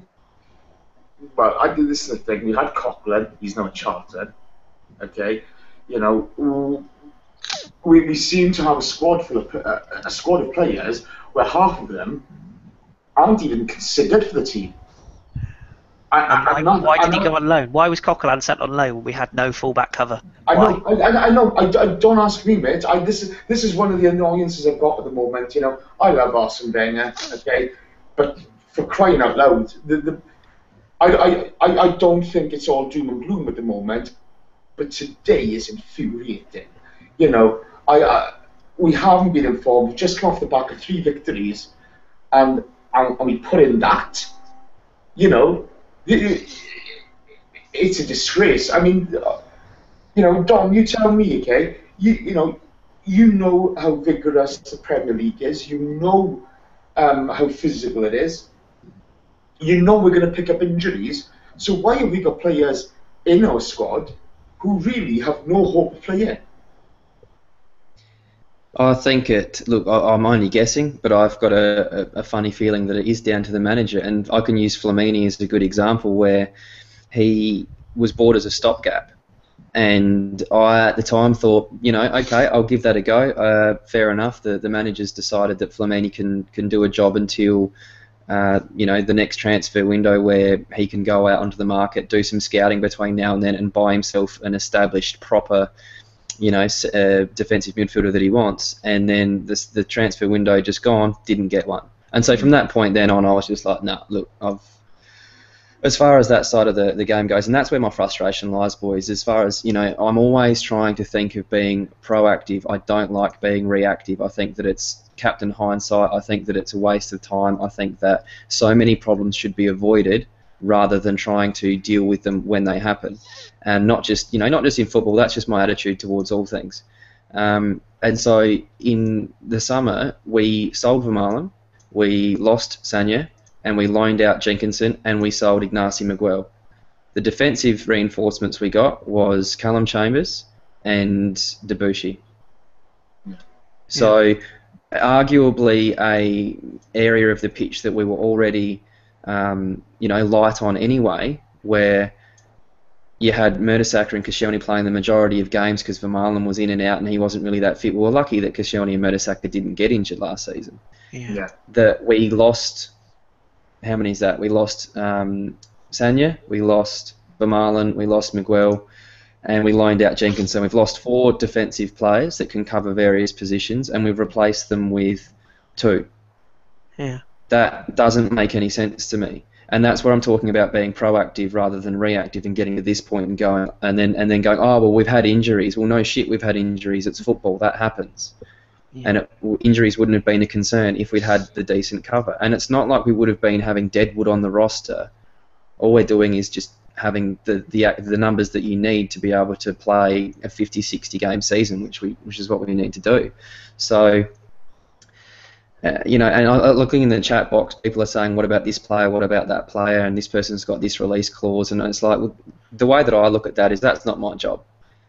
Well, I do this is the thing. We had Coughlin. He's now chartered. Okay, you know, we we seem to have a squad full of uh, a squad of players where half of them aren't even considered for the team. I, I, why, not, why did not, he go on loan? Why was Coquelin sent on loan when we had no fullback cover? I Why? know, I, I know. I, I don't ask me, mate. I, this is this is one of the annoyances I've got at the moment. You know, I love Arsene Wenger, okay, but for crying out loud, the, the I, I I don't think it's all doom and gloom at the moment. But today is infuriating. You know, I, I we haven't been informed. We've just come off the back of three victories, and and, and we put in that. You know. It's a disgrace. I mean, you know, Dom, you tell me, okay? You you know, you know how vigorous the Premier League is. You know um, how physical it is. You know we're going to pick up injuries. So why have we got players in our squad who really have no hope of playing? I think it. Look, I, I'm only guessing, but I've got a, a, a funny feeling that it is down to the manager, and I can use Flamini as a good example where he was bought as a stopgap, and I at the time thought, you know, okay, I'll give that a go. Uh, fair enough. The the manager's decided that Flamini can can do a job until, uh, you know, the next transfer window where he can go out onto the market, do some scouting between now and then, and buy himself an established proper, you know, uh, defensive midfielder that he wants. And then this, the transfer window just gone, didn't get one. And so from that point then on, I was just like, no, nah, look, I've, as far as that side of the, the game goes, and that's where my frustration lies, boys, as far as, you know, I'm always trying to think of being proactive. I don't like being reactive. I think that it's captain hindsight. I think that it's a waste of time. I think that so many problems should be avoided rather than trying to deal with them when they happen. And not just, you know, not just in football, that's just my attitude towards all things. Um, and so in the summer, we sold Vermaelen, we lost Sanya, and we loaned out Jenkinson, and we sold Ignacy Miguel. The defensive reinforcements we got was Callum Chambers and Debussy. Yeah. So arguably a area of the pitch that we were already, um, you know, light on anyway, where you had Mertesacker and Koscielny playing the majority of games because Vermaelen was in and out and he wasn't really that fit. We were lucky that Koscielny and Mertesacker didn't get injured last season. Yeah. yeah. That we lost, how many is that? We lost um, Sanya, we lost Vermaelen, we lost Miguel, and we loaned out Jenkinson. We've lost four defensive players that can cover various positions, and we've replaced them with two. Yeah. That doesn't make any sense to me. And that's where I'm talking about being proactive rather than reactive and getting to this point and going and then and then going, oh well, we've had injuries. Well, no shit, we've had injuries. It's football. That happens. Yeah. And it, well, injuries wouldn't have been a concern if we'd had the decent cover. And it's not like we would have been having Deadwood on the roster. All we're doing is just having the the the numbers that you need to be able to play a fifty, sixty game season, which we which is what we need to do. So. Uh, you know, and I, looking in the chat box, people are saying, "What about this player? What about that player? And this person's got this release clause." And it's like, well, the way that I look at that is that's not my job.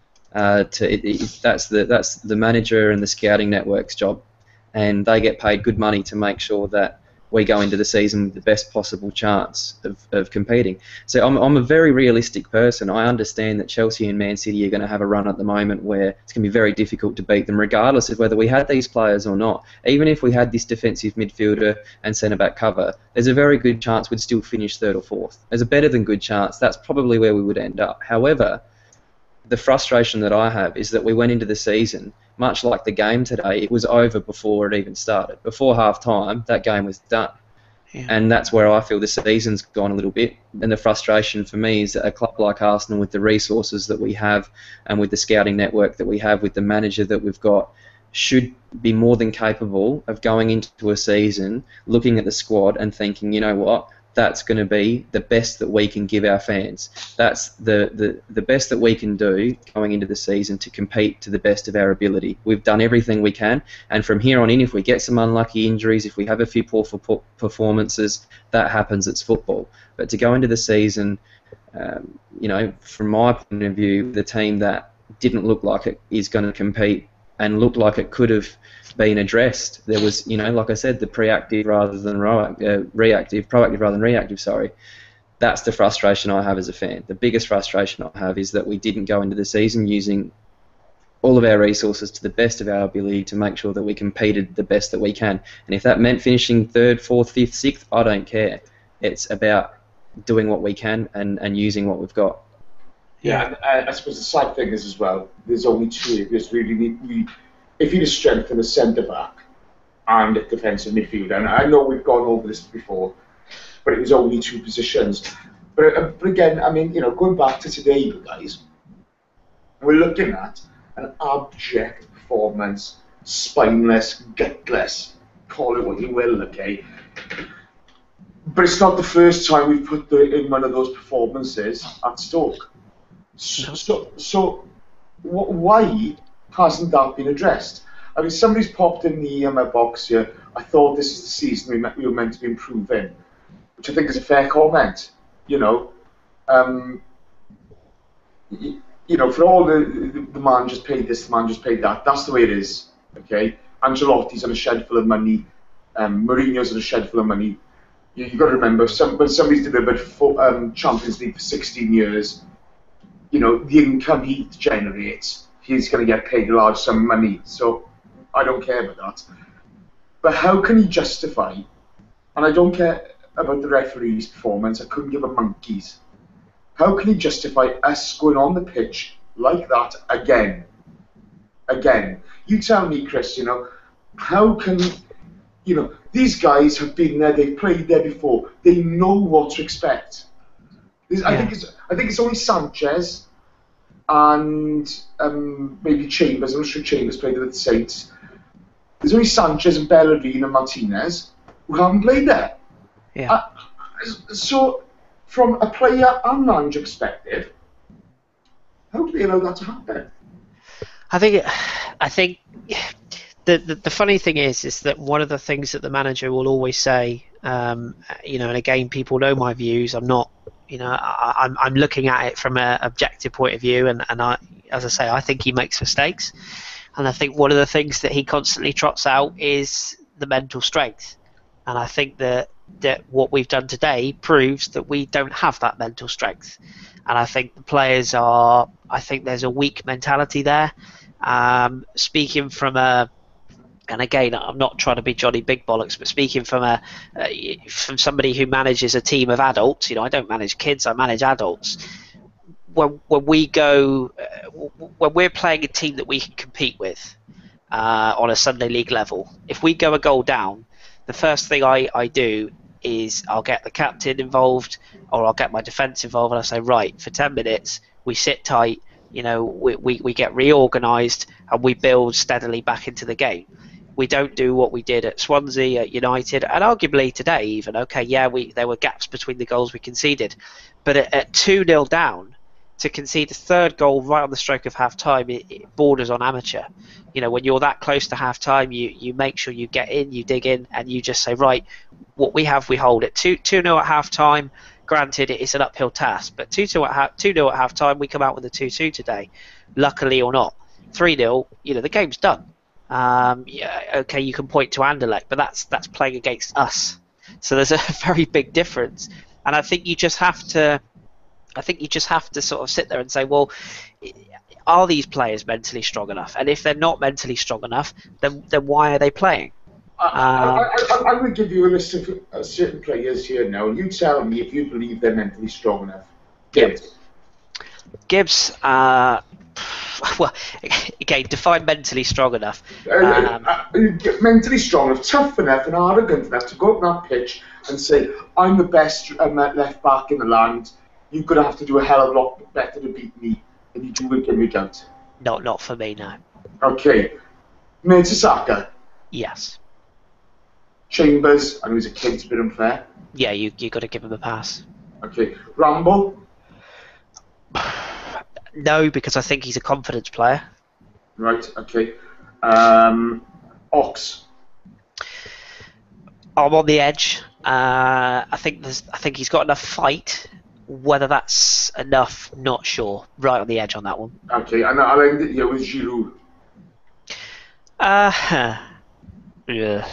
Uh, to it, it, that's the that's the manager and the scouting network's job, and they get paid good money to make sure that we go into the season with the best possible chance of, of competing. So I'm, I'm a very realistic person. I understand that Chelsea and Man City are going to have a run at the moment where it's going to be very difficult to beat them regardless of whether we had these players or not. Even if we had this defensive midfielder and centre-back cover, there's a very good chance we'd still finish third or fourth. There's a better than good chance. That's probably where we would end up. However, the frustration that I have is that we went into the season, much like the game today, it was over before it even started. Before half-time, that game was done. Yeah. And that's where I feel the season's gone a little bit. And the frustration for me is that a club like Arsenal, with the resources that we have and with the scouting network that we have, with the manager that we've got, should be more than capable of going into a season, looking at the squad and thinking, you know what, that's going to be the best that we can give our fans. That's the, the, the best that we can do going into the season to compete to the best of our ability. We've done everything we can, and from here on in, if we get some unlucky injuries, if we have a few poor performances, that happens. It's football. But to go into the season, um, you know, from my point of view, the team that didn't look like it is going to compete and looked like it could have been addressed. There was, you know, like I said, the proactive rather than uh, reactive, proactive rather than reactive, sorry. That's the frustration I have as a fan. The biggest frustration I have is that we didn't go into the season using all of our resources to the best of our ability to make sure that we competed the best that we can. And if that meant finishing third, fourth, fifth, sixth, I don't care. It's about doing what we can and, and using what we've got. Yeah, and I suppose the sad thing is as well, there's only two areas really need. We, if you strengthen a centre back and a defensive midfielder, and I know we've gone over this before, but it was only two positions. But, uh, but again, I mean, you know, going back to today, guys, we're looking at an abject performance, spineless, gutless, call it what you will, okay? But it's not the first time we've put the, in one of those performances at Stoke. So, so, so wh why hasn't that been addressed? I mean, somebody's popped in the email box here, I thought this is the season we, we were meant to be improving, which I think is a fair comment, you know. Um, you, you know, for all the, the, the man just paid this, the man just paid that, that's the way it is, okay? Ancelotti's on a shed full of money, um, Mourinho's on a shed full of money. You, you've got to remember, some, when somebody's delivered for, um, Champions League for sixteen years, you know, the income he generates, he's going to get paid a large sum of money. So I don't care about that. But how can he justify, and I don't care about the referee's performance, I couldn't give a monkey's. How can he justify us going on the pitch like that again? Again. You tell me, Kris, you know, how can, you know, these guys have been there, they've played there before, they know what to expect. Yeah. I think it's I think it's only Sanchez and um, maybe Chambers. I'm not sure Chambers played with the Saints. There's only Sanchez and Bellerin and Martinez who haven't played there. Yeah. Uh, so, from a player and manager perspective, how do they allow that to happen? I think I think the, the the funny thing is is that one of the things that the manager will always say, um, you know, and again, people know my views. I'm not. You know, I, I'm I'm looking at it from an objective point of view, and, and I, as I say, I think he makes mistakes, and I think one of the things that he constantly trots out is the mental strength, and I think that that what we've done today proves that we don't have that mental strength, and I think the players are. I think there's a weak mentality there. Um, speaking from a And again, I'm not trying to be Johnny Big Bollocks, but speaking from a uh, from somebody who manages a team of adults, you know, I don't manage kids, I manage adults. When when we go, uh, when we're playing a team that we can compete with uh, on a Sunday League level, if we go a goal down, the first thing I, I do is I'll get the captain involved, or I'll get my defence involved, and I say, right, for ten minutes we sit tight, you know, we we, we get reorganised and we build steadily back into the game. We don't do what we did at Swansea, at United, and arguably today even. Okay, yeah, we there were gaps between the goals we conceded, but at, at two nil down, to concede a third goal right on the stroke of half time, it, it borders on amateur. You know, when you're that close to half time, you, you make sure you get in, you dig in, and you just say, right, what we have, we hold it. two nil at half time, granted, it's an uphill task, but two nil at half, two nil at half time, we come out with a two two today, luckily or not. three nil, you know, the game's done. Um, yeah, okay, you can point to Anderlecht, but that's that's playing against us. So there's a very big difference, and I think you just have to, I think you just have to sort of sit there and say, well, are these players mentally strong enough? And if they're not mentally strong enough, then then why are they playing? I, I, I, I'm going to give you a list of uh, certain players here now, and you tell me if you believe they're mentally strong enough. Gibbs. Gibbs. Uh, well, again, define mentally strong enough. Um, uh, uh, mentally strong enough, tough enough, and arrogant enough to go up on that pitch and say, "I'm the best um, left back in the land. You're going to have to do a hell of a lot better to beat me than you do with me out." Not, not for me, no. Okay, Mertesacker. Yes. Chambers. I know he's a kid, it's a bit unfair. Yeah, you you got to give him a pass. Okay, Rambo. No, because I think he's a confidence player. Right. Okay. Um, Ox. I'm on the edge. Uh, I think there's. I think he's got enough fight. Whether that's enough, not sure. Right on the edge on that one. Okay, and I'll end it here with Giroud. Uh, yeah.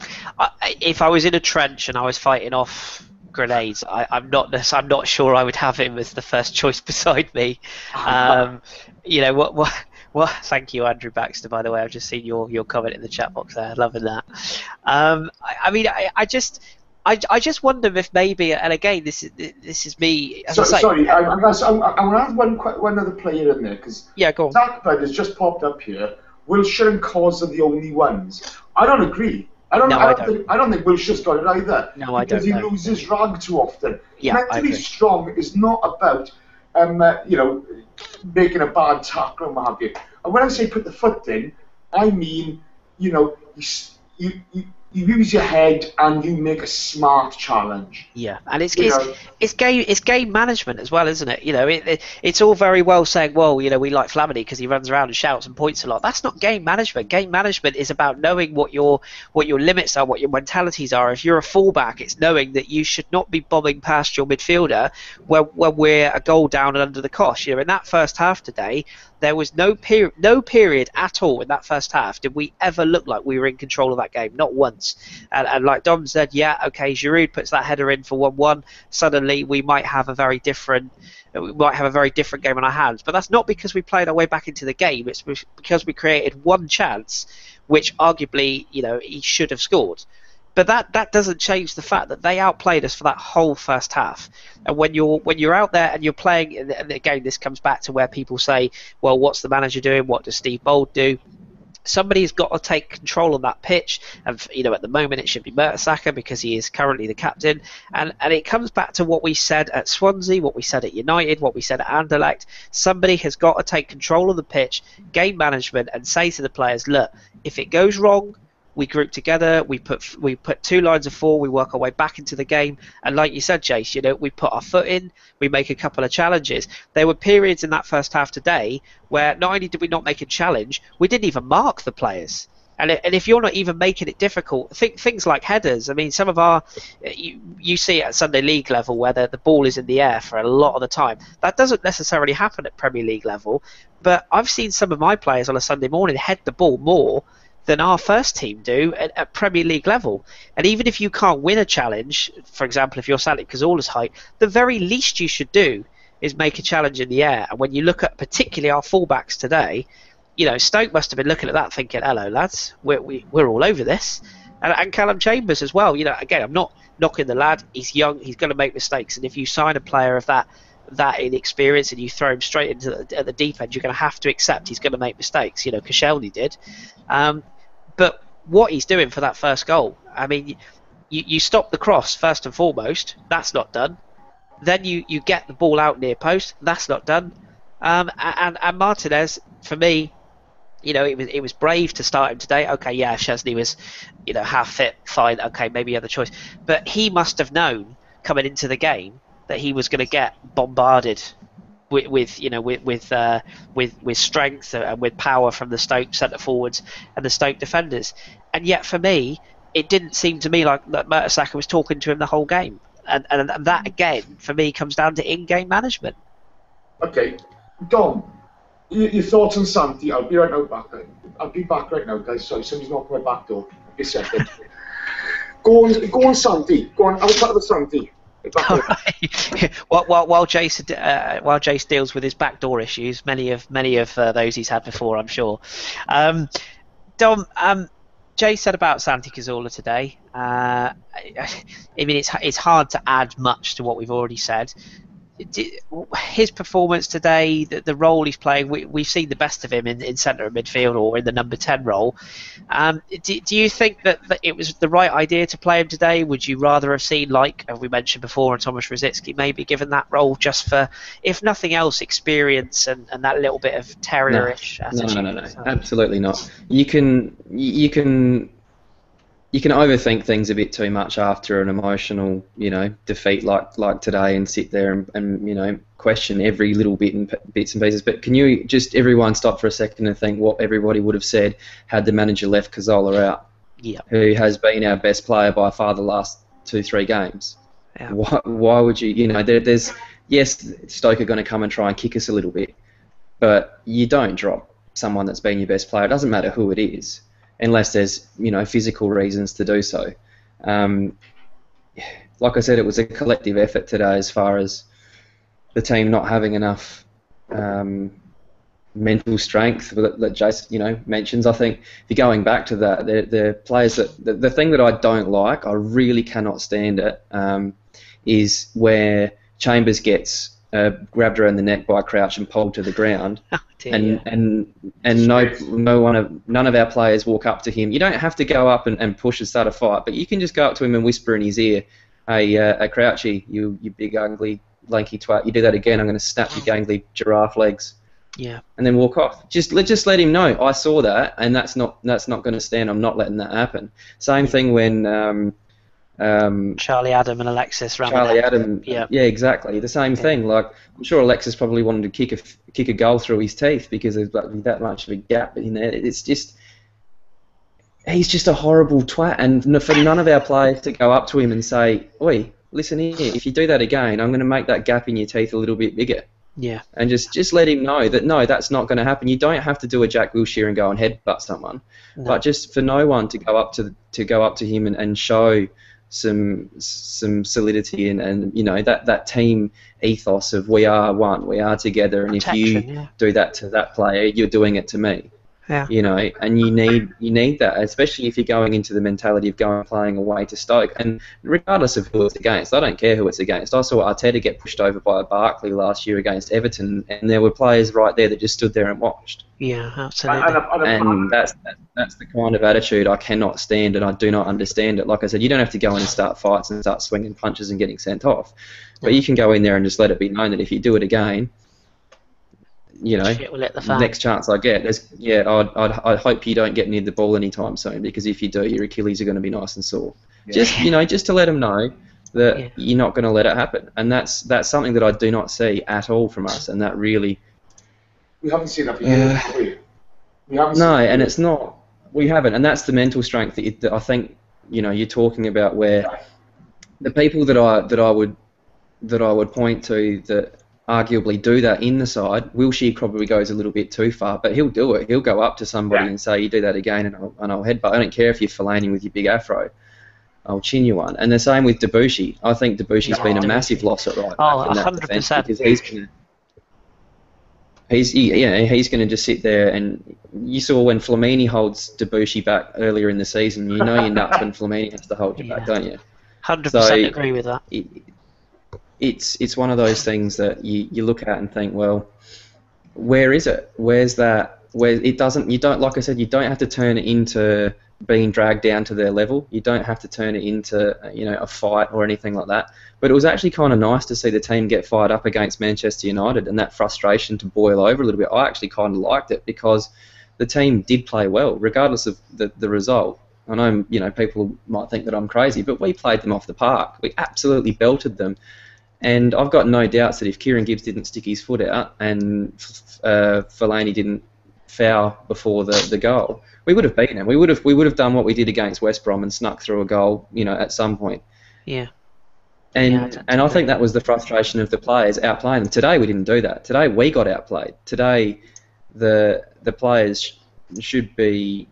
I, if I was in a trench and I was fighting off grenades, I, I'm not. I'm not sure I would have him as the first choice beside me. Um, you know what? What? Well, thank you, Andrew Baxter. By the way, I've just seen your, your comment in the chat box there. Loving that. Um, I, I mean, I, I just, I, I just wonder if maybe, and again, this is this is me. As so, I say, sorry, I'm, I'm going to add one one other player in there because yeah, go on. Zach Bud has just popped up here. Wilshere and Cos are the only ones. I don't agree. I don't. No, I don't, I don't. think. I don't think Wilshere's got it either. No, I because don't. Because he know. loses rag too often. Yeah, Mentally strong is not about, um, uh, you know, making a bad tackle and what have you. And when I say put the foot in, I mean, you know, you you you, you use your head and you make a smart challenge. Yeah, and it's You it's, know. it's game it's game management as well, isn't it? You know, it, it it's all very well saying, well, you know, we like Flamini because he runs around and shouts and points a lot. That's not game management. Game management is about knowing what your what your limits are, what your mentalities are. If you're a fullback, it's knowing that you should not be bombing past your midfielder when when we're a goal down and under the cosh. You know, in that first half today, there was no period, no period at all in that first half did we ever look like we were in control of that game. Not once. And, and like Dom said, yeah, okay, Giroud puts that header in for one one. Suddenly, we might have a very different, we might have a very different game on our hands. But that's not because we played our way back into the game. It's because we created one chance, which arguably, you know, he should have scored. But that, that doesn't change the fact that they outplayed us for that whole first half. And when you're when you're out there and you're playing, and again, this comes back to where people say, well, what's the manager doing? What does Steve Bold do? Somebody's got to take control on that pitch, and you know, at the moment it should be Mertesacker because he is currently the captain. And and it comes back to what we said at Swansea, what we said at United, what we said at Anderlecht. Somebody has got to take control of the pitch, game management, and say to the players, look, if it goes wrong, we group together, we put we put two lines of four, we work our way back into the game, and like you said, Jace, you know, we put our foot in, we make a couple of challenges. There were periods in that first half today where not only did we not make a challenge, we didn't even mark the players. And it, and if you're not even making it difficult, think things like headers. I mean, some of our, you, you see it at Sunday League level where the, the ball is in the air for a lot of the time. That doesn't necessarily happen at Premier League level, but I've seen some of my players on a Sunday morning head the ball more than our first team do at, at Premier League level. And even if you can't win a challenge, for example, if you're Santi Cazorla's height, the very least you should do is make a challenge in the air. And when you look at particularly our fullbacks today, you know, Stoke must have been looking at that thinking, hello, lads, we're, we, we're all over this. And, and Callum Chambers as well. You know, again, I'm not knocking the lad. He's young. He's going to make mistakes. And if you sign a player of that that inexperience and you throw him straight into the, at the deep end, you're going to have to accept he's going to make mistakes. You know, Koscielny did. Um, but what he's doing for that first goal, I mean, you, you stop the cross first and foremost. That's not done. Then you, you get the ball out near post. That's not done. Um, and and Martinez, for me, you know, it was it was brave to start him today. Okay, yeah, Chesney was, you know, half fit, fine. Okay, maybe he had the choice, but he must have known coming into the game that he was going to get bombarded with, with you know, with with uh, with with strength and with power from the Stoke centre forwards and the Stoke defenders. And yet, for me, it didn't seem to me like that Mertesacker was talking to him the whole game. And, and and that again, for me, comes down to in-game management. Okay, Dom, your, your thoughts on Santi? I'll be right now back. I'll be back right now, guys. Sorry, somebody's knocking my back door. A second. go on, go on, Santi. Go on. Have a chat with Santi. All right. while, while, while Jace uh, while Jace deals with his backdoor issues, many of many of uh, those he's had before, I'm sure. Um, Dom, um, Jay said about Santi Cazorla today. Uh, I mean, it's it's hard to add much to what we've already said. His performance today, the, the role he's playing, we, we've seen the best of him in, in centre of midfield or in the number ten role. Um, do, do you think that, that it was the right idea to play him today? Would you rather have seen, like we mentioned before, Thomas Rosicky maybe given that role just for, if nothing else, experience and, and that little bit of terrierish no, attitude? No, no, no, no, absolutely not. You can, you can... You can overthink things a bit too much after an emotional, you know, defeat like like today, and sit there and, and you know question every little bit and bits and pieces. But can you just everyone stop for a second and think what everybody would have said had the manager left Cazorla out, yeah, who has been our best player by far the last two three games? Yeah. Why, why would you? You know, there, there's yes, Stoke are going to come and try and kick us a little bit, but you don't drop someone that's been your best player. It doesn't matter who it is, unless there's, you know, physical reasons to do so. Um, like I said, it was a collective effort today as far as the team not having enough um, mental strength that, that Jason, you know, mentions. I think if you're going back to that, the, the players that the, the thing that I don't like, I really cannot stand it, um, is where Chambers gets uh, grabbed around the neck by Crouch and pulled to the ground. And, yeah. and and no no one of none of our players walk up to him. You don't have to go up and, and push and start a fight, but you can just go up to him and whisper in his ear, "Hey, uh, hey Crouchy, you you big ugly lanky twat! You do that again, I'm going to snap your gangly giraffe legs." Yeah. And then walk off. Just let just let him know I saw that, and that's not that's not going to stand. I'm not letting that happen. Same thing when um, um, Charlie Adam and Alexis ran Charlie with Adam, yeah, yeah, exactly. The same yeah. thing. Like I'm sure Alexis probably wanted to kick a kick a goal through his teeth because there's like that much of a gap in there. It's just he's just a horrible twat, and for none of our players to go up to him and say, "Oi, listen here. If you do that again, I'm going to make that gap in your teeth a little bit bigger." Yeah. And just, just let him know that no, that's not going to happen. You don't have to do a Jack Wilshere and go and headbutt someone, No. but just for no one to go up to to go up to him and, and show some some solidity and, and you know that, that team ethos of we are one, we are together, and if you Protection, yeah. do that to that player, you're doing it to me. Yeah. You know, and you need you need that, especially if you're going into the mentality of going playing away to Stoke. And regardless of who it's against, I don't care who it's against. I saw Arteta get pushed over by Barkley last year against Everton, and there were players right there that just stood there and watched. Yeah, absolutely. And, and, and, And that's that, that's the kind of attitude I cannot stand, and I do not understand it. Like I said, you don't have to go in and start fights and start swinging punches and getting sent off, but you can go in there and just let it be known that if you do it again, you know, Shit will hit the fan. next chance I get, there's, yeah, I'd, I'd, I hope you don't get near the ball anytime soon, because if you do, your Achilles are going to be nice and sore. Yeah. Just, you know, just to let them know that Yeah. you're not going to let it happen, and that's that's something that I do not see at all from us, and that really. we haven't seen that for years, Uh, have we? We haven't No, seen and it's not. We haven't, and that's the mental strength that, you, that I think you know you're talking about, where the people that I that I would that I would point to that arguably do that in the side, Wilshere probably goes a little bit too far, but he'll do it. He'll go up to somebody Yeah. and say, "You do that again, and I'll, and I'll headbutt." I don't care if you're Fellaini with your big afro. I'll chin you one. And the same with Debussy. I think Debussy's Yeah, been a Debussy. massive loss at right Oh, back in that one hundred defence, percent. because he's gonna, he's he, yeah he's going to just sit there, and you saw when Flamini holds Debussy back earlier in the season, you know you're nuts when Flamini has to hold you back, Yeah. don't you? Hundred So- percent agree with that. It, it's it's one of those things that you, you look at and think, well, where is it? Where's that? Where it doesn't, you don't, like I said, you don't have to turn it into being dragged down to their level. You don't have to turn it into, you know, a fight or anything like that. But it was actually kind of nice to see the team get fired up against Manchester United and that frustration to boil over a little bit. I actually kind of liked it because the team did play well, regardless of the, the result. I know, you know, people might think that I'm crazy, but we played them off the park. We absolutely belted them. And I've got no doubts that if Kieran Gibbs didn't stick his foot out and uh, Fellaini didn't foul before the, the goal, we would have beaten him. We would have we would have done what we did against West Brom and snuck through a goal, you know, at some point. Yeah. And yeah, and I think that was the frustration of the players outplaying them. Today we didn't do that. Today we got outplayed. Today the the players should be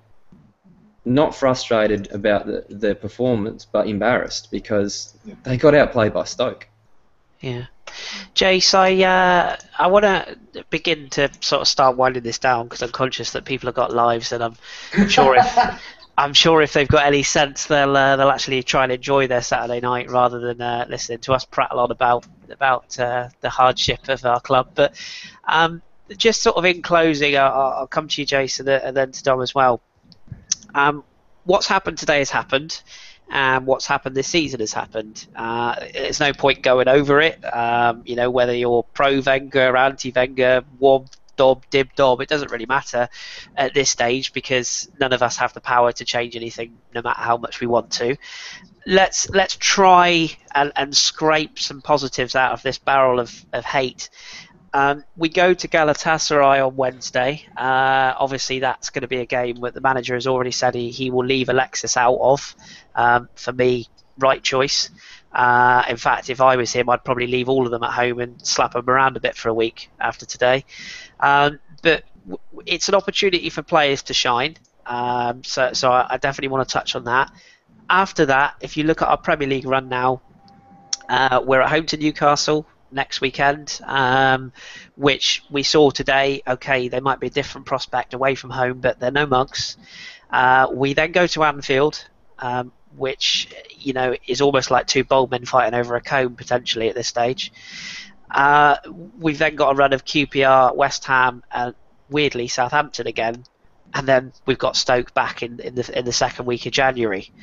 not frustrated about the, the performance, but embarrassed because they got outplayed by Stoke. Yeah. Jace, I uh, I want to begin to sort of start winding this down because I'm conscious that people have got lives, and I'm, I'm sure if I'm sure if they've got any sense, they'll uh, they'll actually try and enjoy their Saturday night rather than uh, listening to us prattle on about about uh, the hardship of our club. But um, just sort of in closing, I'll, I'll come to you, Jason, and then to Dom as well. Um, what's happened today has happened. And what's happened this season has happened. Uh, there's no point going over it. Um, you know, whether you're pro-Wenger, anti-Wenger, wob, dob, dib, dob, it doesn't really matter at this stage because none of us have the power to change anything, no matter how much we want to. Let's let's try and, and scrape some positives out of this barrel of, of hate. Um, we go to Galatasaray on Wednesday. Uh, obviously, that's going to be a game that the manager has already said he, he will leave Alexis out of. Um, for me, right choice. Uh, in fact, if I was him, I'd probably leave all of them at home and slap them around a bit for a week after today. Um, but w- it's an opportunity for players to shine. Um, so, so I, I definitely want to touch on that. After that, if you look at our Premier League run now, uh, we're at home to Newcastle next weekend, um, which we saw today. Okay, they might be a different prospect away from home, but they're no mugs. Uh, we then go to Anfield, um, which, you know, is almost like two bold men fighting over a comb potentially at this stage. Uh, we've then got a run of Q P R, West Ham, and weirdly Southampton again, and then we've got Stoke back in, in the in the second week of January.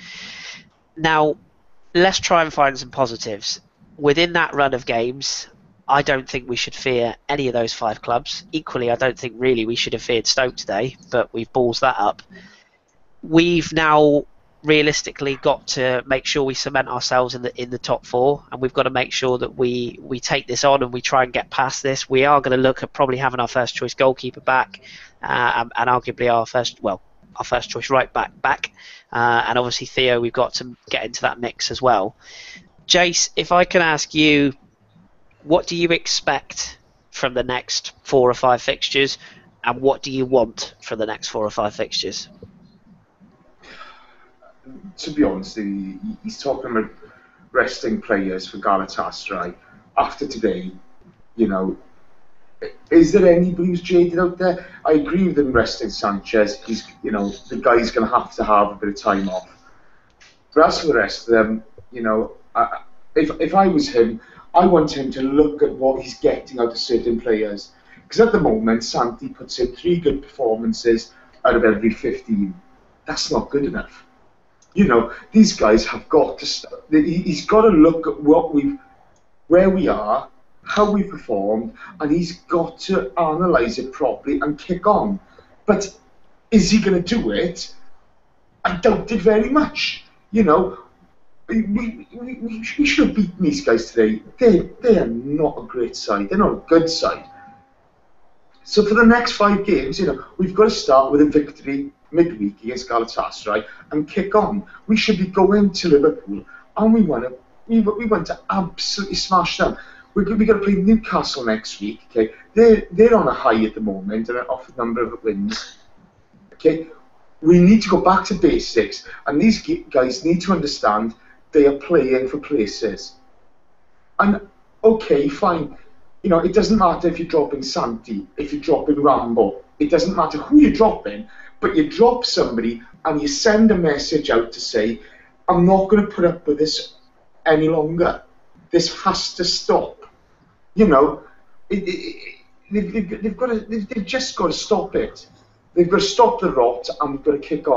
Now, let's try and find some positives. Within that run of games, I don't think we should fear any of those five clubs. Equally, I don't think really we should have feared Stoke today, but we've ballsed that up. We've now realistically got to make sure we cement ourselves in the in the top four, and we've got to make sure that we, we take this on and we try and get past this. We are going to look at probably having our first choice goalkeeper back, uh, and, and arguably our first well our first choice right back back, uh, and obviously Theo, we've got to get into that mix as well. Jace, if I can ask you, what do you expect from the next four or five fixtures, and what do you want from the next four or five fixtures? To be honest, he, he's talking about resting players for Galatasaray. After today, you know, is there anybody who's jaded out there? I agree with him resting Sanchez. He's, you know, the guy's going to have to have a bit of time off. But as for the rest of them, you know, I, if if I was him, I want him to look at what he's getting out of certain players. Because at the moment, Santi puts in three good performances out of every fifteen. That's not good enough. You know, these guys have got to. St- he's got to look at what we've, where we are, how we performed, and he's got to analyse it properly and kick on. But is he going to do it? I doubt it very much. You know. We, we, we, we should have beaten these guys today. They, they are not a great side. They're not a good side. So for the next five games, you know, we've got to start with a victory midweek against Galatasaray and kick on. We should be going to Liverpool, and we want to we, we want to absolutely smash them. We're we got to play Newcastle next week. Okay, they're they're on a high at the moment and are off a number of wins. Okay, we need to go back to basics, and these guys need to understand. They are playing for places. And, okay, fine. You know, it doesn't matter if you're dropping Santi, if you're dropping Rambo. It doesn't matter who you're dropping, but you drop somebody and you send a message out to say, I'm not going to put up with this any longer. This has to stop. You know, it, it, it, they've, they've, got to, they've, they've just got to stop it. They've got to stop the rot, and we've got to kick on.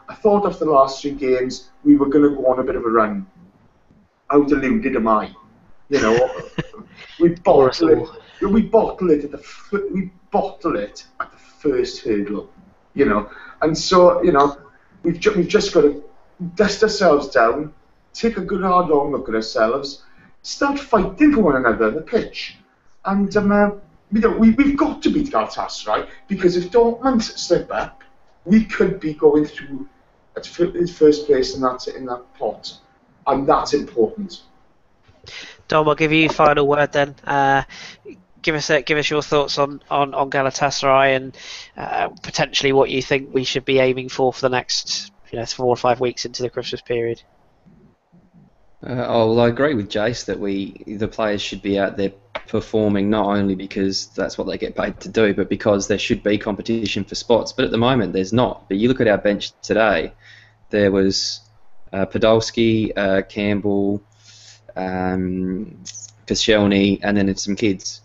I thought after the last three games we were going to go on a bit of a run. How deluded am I? You know, we bottle it. We bottle it at the f- we bottle it at the first hurdle. You know, and so you know, we've ju- we've just got to dust ourselves down, take a good hard long look at ourselves, start fighting for one another on the pitch, and um, uh, you know, we we've got to beat Galatasaray, right? Because if Dortmund slip up, we could be going through at first place in that in that pot, and that's important. Dom, I'll give you final word then. Uh, give us a, give us your thoughts on, on, on Galatasaray and uh, potentially what you think we should be aiming for for the next you know four or five weeks into the Christmas period. Uh, oh, well, I agree with Jace that we the players should be out there performing not only because that's what they get paid to do, but because there should be competition for spots. But at the moment, there's not. But you look at our bench today, there was uh, Podolski, uh, Campbell, um, Koscielny, and then it's some kids.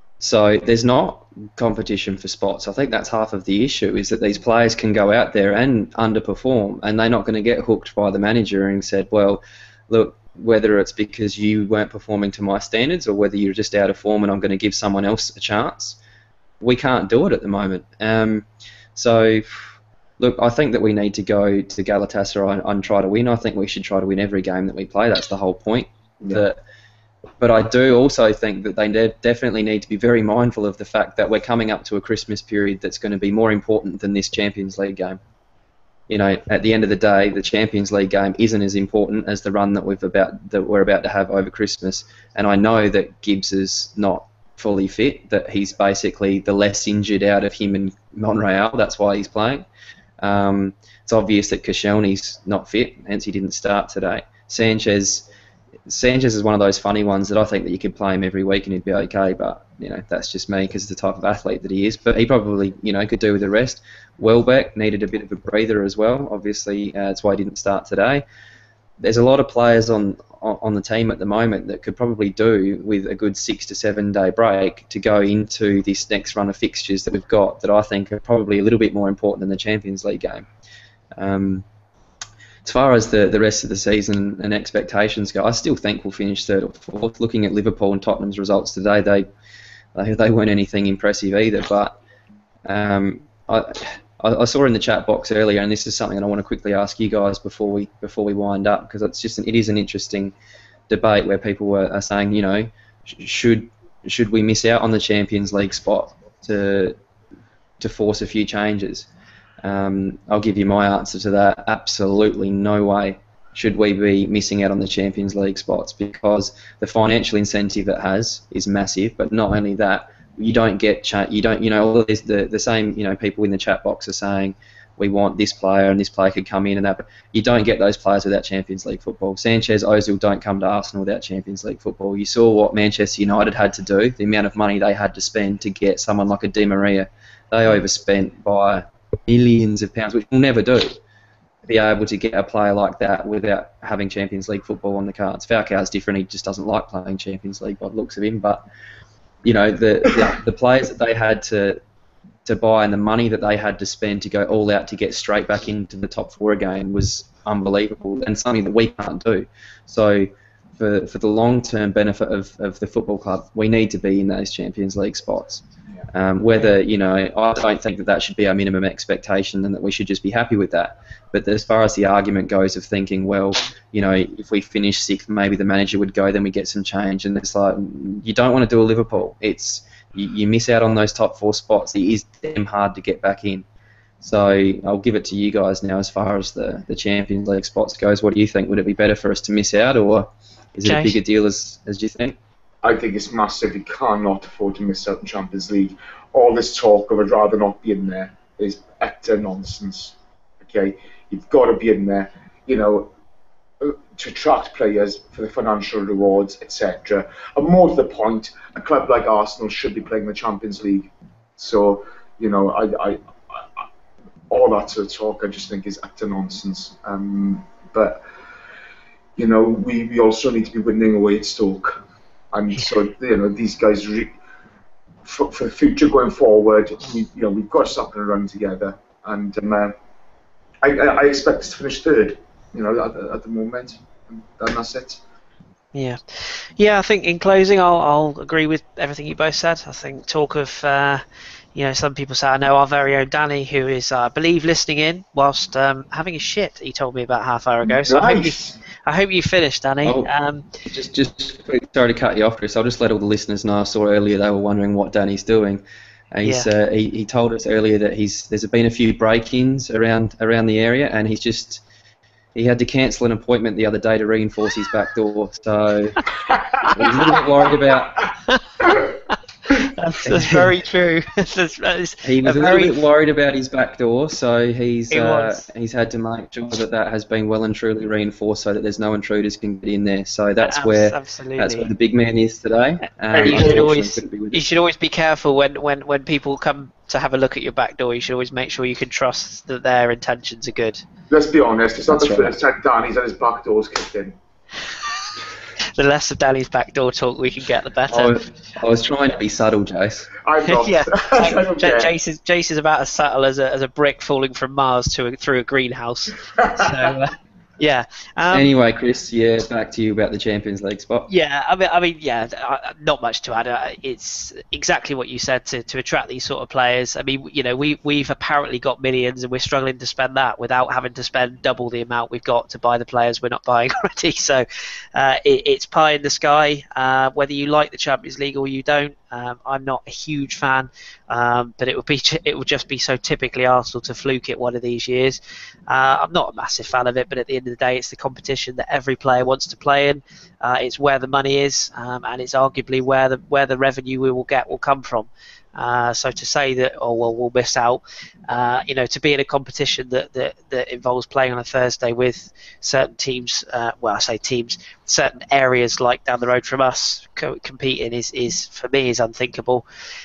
So there's not competition for spots. I think that's half of the issue, is that these players can go out there and underperform, and they're not going to get hooked by the manager and said, well, look, whether it's because you weren't performing to my standards or whether you're just out of form and I'm going to give someone else a chance, we can't do it at the moment. Um, so, look, I think that we need to go to Galatasaray and, and try to win. I think we should try to win every game that we play. That's the whole point. Yeah. That, but I do also think that they de- definitely need to be very mindful of the fact that we're coming up to a Christmas period that's going to be more important than this Champions League game. You know, at the end of the day, the Champions League game isn't as important as the run that we've about that we're about to have over Christmas. And I know that Gibbs is not fully fit; that he's basically the less injured out of him and Monreal. That's why he's playing. Um, it's obvious that Koscielny's not fit, hence he didn't start today. Sanchez, Sanchez is one of those funny ones that I think that you could play him every week and he'd be okay. But you know, that's just me because of the type of athlete that he is. But he probably, you know, could do with the rest. Welbeck needed a bit of a breather as well. Obviously, uh, that's why he didn't start today. There's a lot of players on on the team at the moment that could probably do with a good six to seven day break to go into this next run of fixtures that we've got that I think are probably a little bit more important than the Champions League game. Um, as far as the, the rest of the season and expectations go, I still think we'll finish third or fourth. Looking at Liverpool and Tottenham's results today, they they, they weren't anything impressive either. But um, I. I saw in the chat box earlier, and this is something that I want to quickly ask you guys before we before we wind up, because it's just an, it is an interesting debate where people are, are saying, you know, should should we miss out on the Champions League spot to to force a few changes? Um, I'll give you my answer to that. Absolutely no way should we be missing out on the Champions League spots, because the financial incentive it has is massive. But not only that, you don't get cha- you don't you know all this, the the same you know people in the chat box are saying we want this player and this player could come in and that, but you don't get those players without Champions League football. Sanchez, Ozil don't come to Arsenal without Champions League football. You saw what Manchester United had to do, the amount of money they had to spend to get someone like a Di Maria. They overspent by millions of pounds, which we'll never do. Be able to get a player like that without having Champions League football on the cards. Falcao's different; he just doesn't like playing Champions League by the looks of him, but. You know, the, the the players that they had to to buy and the money that they had to spend to go all out to get straight back into the top four again was unbelievable, and something that we can't do. So for for the long-term benefit of, of the football club, we need to be in those Champions League spots. Um, whether, you know, I don't think that that should be our minimum expectation and that we should just be happy with that. But as far as the argument goes of thinking, well, you know, if we finish sixth, maybe the manager would go, then we get some change. And it's like, you don't want to do a Liverpool. It's you, you miss out on those top four spots. It is damn hard to get back in. So I'll give it to you guys now as far as the, the Champions League spots goes. What do you think? Would it be better for us to miss out, or is it James? a bigger deal as, as you think? I think it's massive. You cannot afford to miss out on Champions League. All this talk of I'd rather not be in there is utter nonsense. Okay, you've got to be in there. You know, to attract players for the financial rewards, et cetera. And more to the point, a club like Arsenal should be playing the Champions League. So, you know, I, I, I all that sort of talk I just think is utter nonsense. Um, but you know, we, we also need to be winning away at Stoke. And so, you know, these guys, re- for, for the future going forward, we, you know, we've got to stop and run together. And um, uh, I, I, I expect us to finish third, you know, at, at the moment, and that's it. Yeah, yeah. I think in closing, I'll I'll agree with everything you both said. I think talk of, uh, you know, some people say I know our very own Danny, who is, uh, I believe, listening in whilst um, having a shit. He told me about half hour ago. So I hope you, Nice. I hope you finished, Danny. Oh, Um, just, just quick, sorry to cut you off, Chris. I'll just let all the listeners know. I saw earlier they were wondering what Danny's doing. And he's, Yeah. uh, he, he told us earlier that he's there's been a few break-ins around around the area, and he's just he had to cancel an appointment the other day to reinforce his back door. So he's a little bit worried about. That's, that's very true. That's, that's He was a a very, little bit worried about his back door, so he's He uh, was. he's had to make sure that that has been well and truly reinforced, so that there's no intruders can get in there. So that's abs- where absolutely. that's where the big man is today. Um, you should unfortunately, always couldn't be with you us. should always be careful when, when, when people come to have a look at your back door. You should always make sure you can trust that their intentions are good. Let's be honest, it's not That's the right. first time Danny's had his back doors kicked in. The less of Danny's back door talk we can get, the better. I was, I was trying to be subtle, Jace. I'm not. yeah, I don't J- care. Jace is Jace is about as subtle as a as a brick falling from Mars to a, through a greenhouse. So uh, yeah, um, Anyway, Chris, yeah, back to you about the Champions League spot. yeah. I mean, I mean, yeah. uh, Not much to add. Uh, It's exactly what you said to, to attract these sort of players. I mean, you know, we we've apparently got millions, and we're struggling to spend that without having to spend double the amount we've got to buy the players we're not buying already. So uh, it, it's pie in the sky. Uh, whether you like the Champions League or you don't, um, I'm not a huge fan. Um, but it would be it would just be so typically Arsenal to fluke it one of these years. Uh, I'm not a massive fan of it, but at the end of the day, it's the competition that every player wants to play in. Uh, it's where the money is, um, and it's arguably where the where the revenue we will get will come from. Uh, so to say that, oh well, we'll miss out, uh, you know, to be in a competition that, that, that involves playing on a Thursday with certain teams, uh, well, I say teams, certain areas like down the road from us co- competing is, is for me is unthinkable.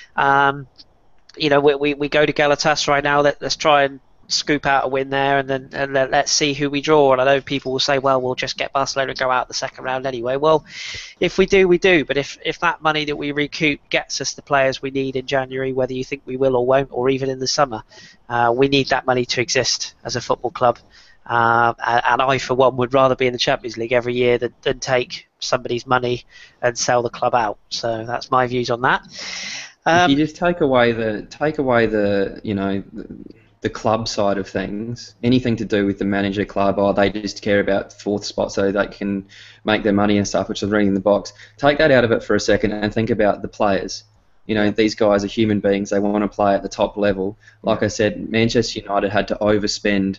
Um, you know, we, we we go to Galatasaray now. Let, let's try and scoop out a win there, and then and let, let's see who we draw. And I know people will say, well, we'll just get Barcelona and go out the second round anyway. Well, if we do, we do. But if, if that money that we recoup gets us the players we need in January, whether you think we will or won't, or even in the summer, uh, we need that money to exist as a football club. Uh, and, and I, for one, would rather be in the Champions League every year than, than take somebody's money and sell the club out. So that's my views on that. Um, If you just take away the take away the you know the, the club side of things, anything to do with the manager club, or they just care about fourth spot so they can make their money and stuff, which is reading the box. Take that out of it for a second and think about the players. You know, these guys are human beings. They want to play at the top level. Like I said, Manchester United had to overspend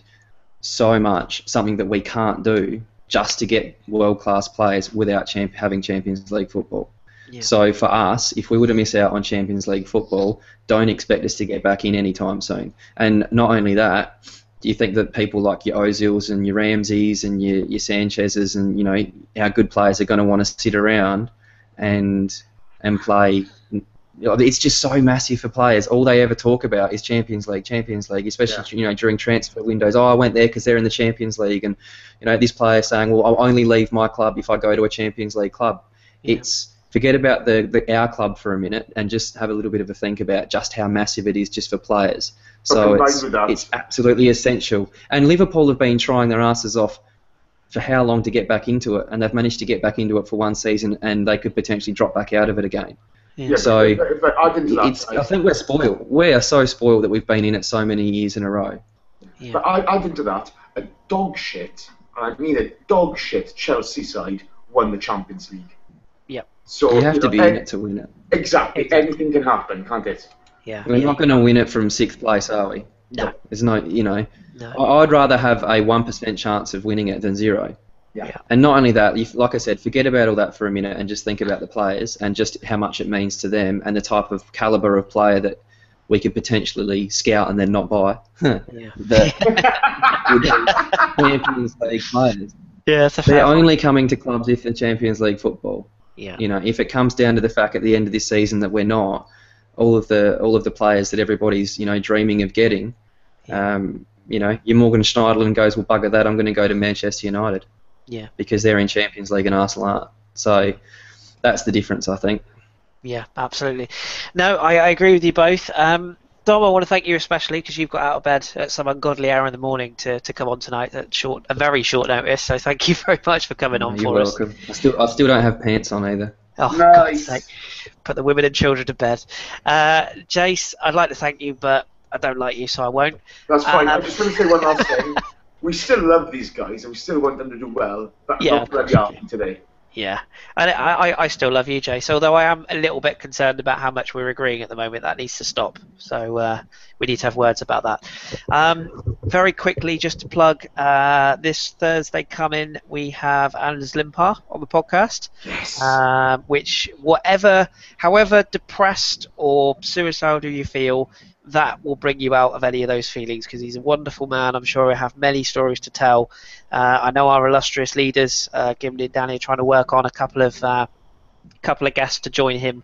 so much, something that we can't do, just to get world-class players without champ- having Champions League football. Yeah. So for us, if we were to miss out on Champions League football, don't expect us to get back in anytime soon. And not only that, do you think that people like your Ozils and your Ramseys and your, your Sanchez's and, you know, our good players are going to want to sit around and and play? You know, it's just so massive for players. All they ever talk about is Champions League, Champions League, especially Yeah. you know during transfer windows. Oh, I went there because they're in the Champions League, and you know this player saying, well, I'll only leave my club if I go to a Champions League club. Yeah. It's forget about the, the our club for a minute and just have a little bit of a think about just how massive it is just for players. So combined it's with that- it's absolutely essential. And Liverpool have been trying their asses off for how long to get back into it, and they've managed to get back into it for one season, and they could potentially drop back out of it again. Yeah. Yeah, So, if, if I add into that, It's, I think we're spoiled. We are so spoiled that we've been in it so many years in a row. Yeah. But I add into that, a dog shit, and I mean a dog shit Chelsea side won the Champions League. Yep. So You have you to know, be an- in it to win it. Exactly. Exactly. Anything can happen, can't it? Yeah. We're yeah. not going to win it from sixth place, are we? No. There's no, you know. No. I- I'd rather have a one percent chance of winning it than zero. Yeah. Yeah. And not only that, if, like I said, forget about all that for a minute and just think about the players and just how much it means to them and the type of calibre of player that we could potentially scout and then not buy. Yeah. that would be Champions League players. Yeah, that's a They're fair point. only coming to clubs if they're Champions League football. Yeah. You know, if it comes down to the fact at the end of this season that we're not, all of the all of the players that everybody's you know dreaming of getting, Yeah. um, you know, your Morgan Schneiderlin goes, well, bugger that, I'm going to go to Manchester United. Yeah. Because they're in Champions League and Arsenal aren't. So that's the difference, I think. Yeah, absolutely. No, I, I agree with you both. Um, Dom, I want to thank you especially because you've got out of bed at some ungodly hour in the morning to, to come on tonight at short, a very short notice. So thank you very much for coming No, on you're for us. welcome. I still, I still don't have pants on either. Oh, Nice. God's sake. Put the women and children to bed. Uh, Jace, I'd like to thank you, but I don't like you, so I won't. That's fine. Um, I just want to say one last thing. We still love these guys, and we still want them to do well, but Yeah, not of course very we do. happy today. Yeah, and I, I, I still love you, Jace, although I am a little bit concerned about how much we're agreeing at the moment. That needs to stop. So uh, we need to have words about that. Um, very quickly, just to plug, uh, this Thursday coming, we have Anders Limpar on the podcast. Yes. Um, which, whatever, however depressed or suicidal you feel, that will bring you out of any of those feelings because he's a wonderful man. I'm sure he'll have many stories to tell. Uh, I know our illustrious leaders, uh, Gimli and Danny, are trying to work on a couple of uh, couple of guests to join him,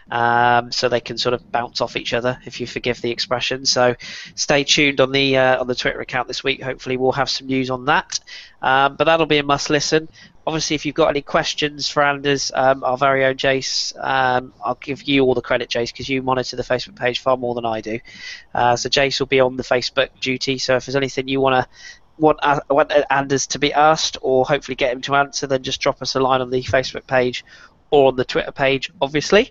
um, so they can sort of bounce off each other, if you forgive the expression. So stay tuned on the uh, on the Twitter account this week. Hopefully we'll have some news on that. Um, but that'll be a must listen. Obviously, if you've got any questions for Anders, um, our very own Jace, um, I'll give you all the credit, Jace, because you monitor the Facebook page far more than I do. Uh, so Jace will be on the Facebook duty. So if there's anything you want to want, uh, want Anders to be asked, or hopefully get him to answer, then just drop us a line on the Facebook page or on the Twitter page, obviously.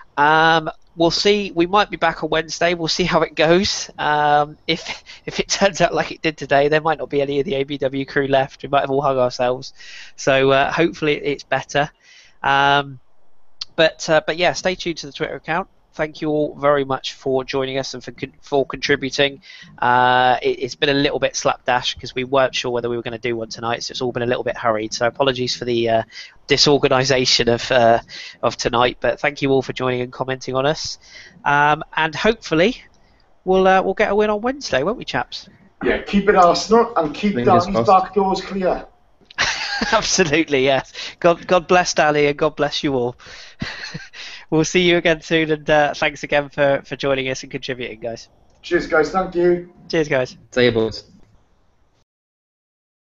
Um, we'll see. We might be back on Wednesday. We'll see how it goes. Um, if if it turns out like it did today, there might not be any of the A B W crew left. We might have all hung ourselves. So uh, hopefully it's better. Um, but uh, but yeah, stay tuned to the Twitter account. Thank you all very much for joining us and for for contributing. Uh, it, it's been a little bit slapdash because we weren't sure whether we were going to do one tonight, so it's all been a little bit hurried. So apologies for the uh, disorganisation of uh, of tonight, but thank you all for joining and commenting on us. Um, and hopefully we'll uh, we'll get a win on Wednesday, won't we, chaps? Yeah, keep it Arsenal and keep Fingers Danny's crossed. back doors clear. Absolutely, yes. God God bless Dally and God bless you all. We'll see you again soon, and uh, thanks again for, for joining us and contributing, guys. Cheers, guys. Thank you. Cheers, guys. See you, boys.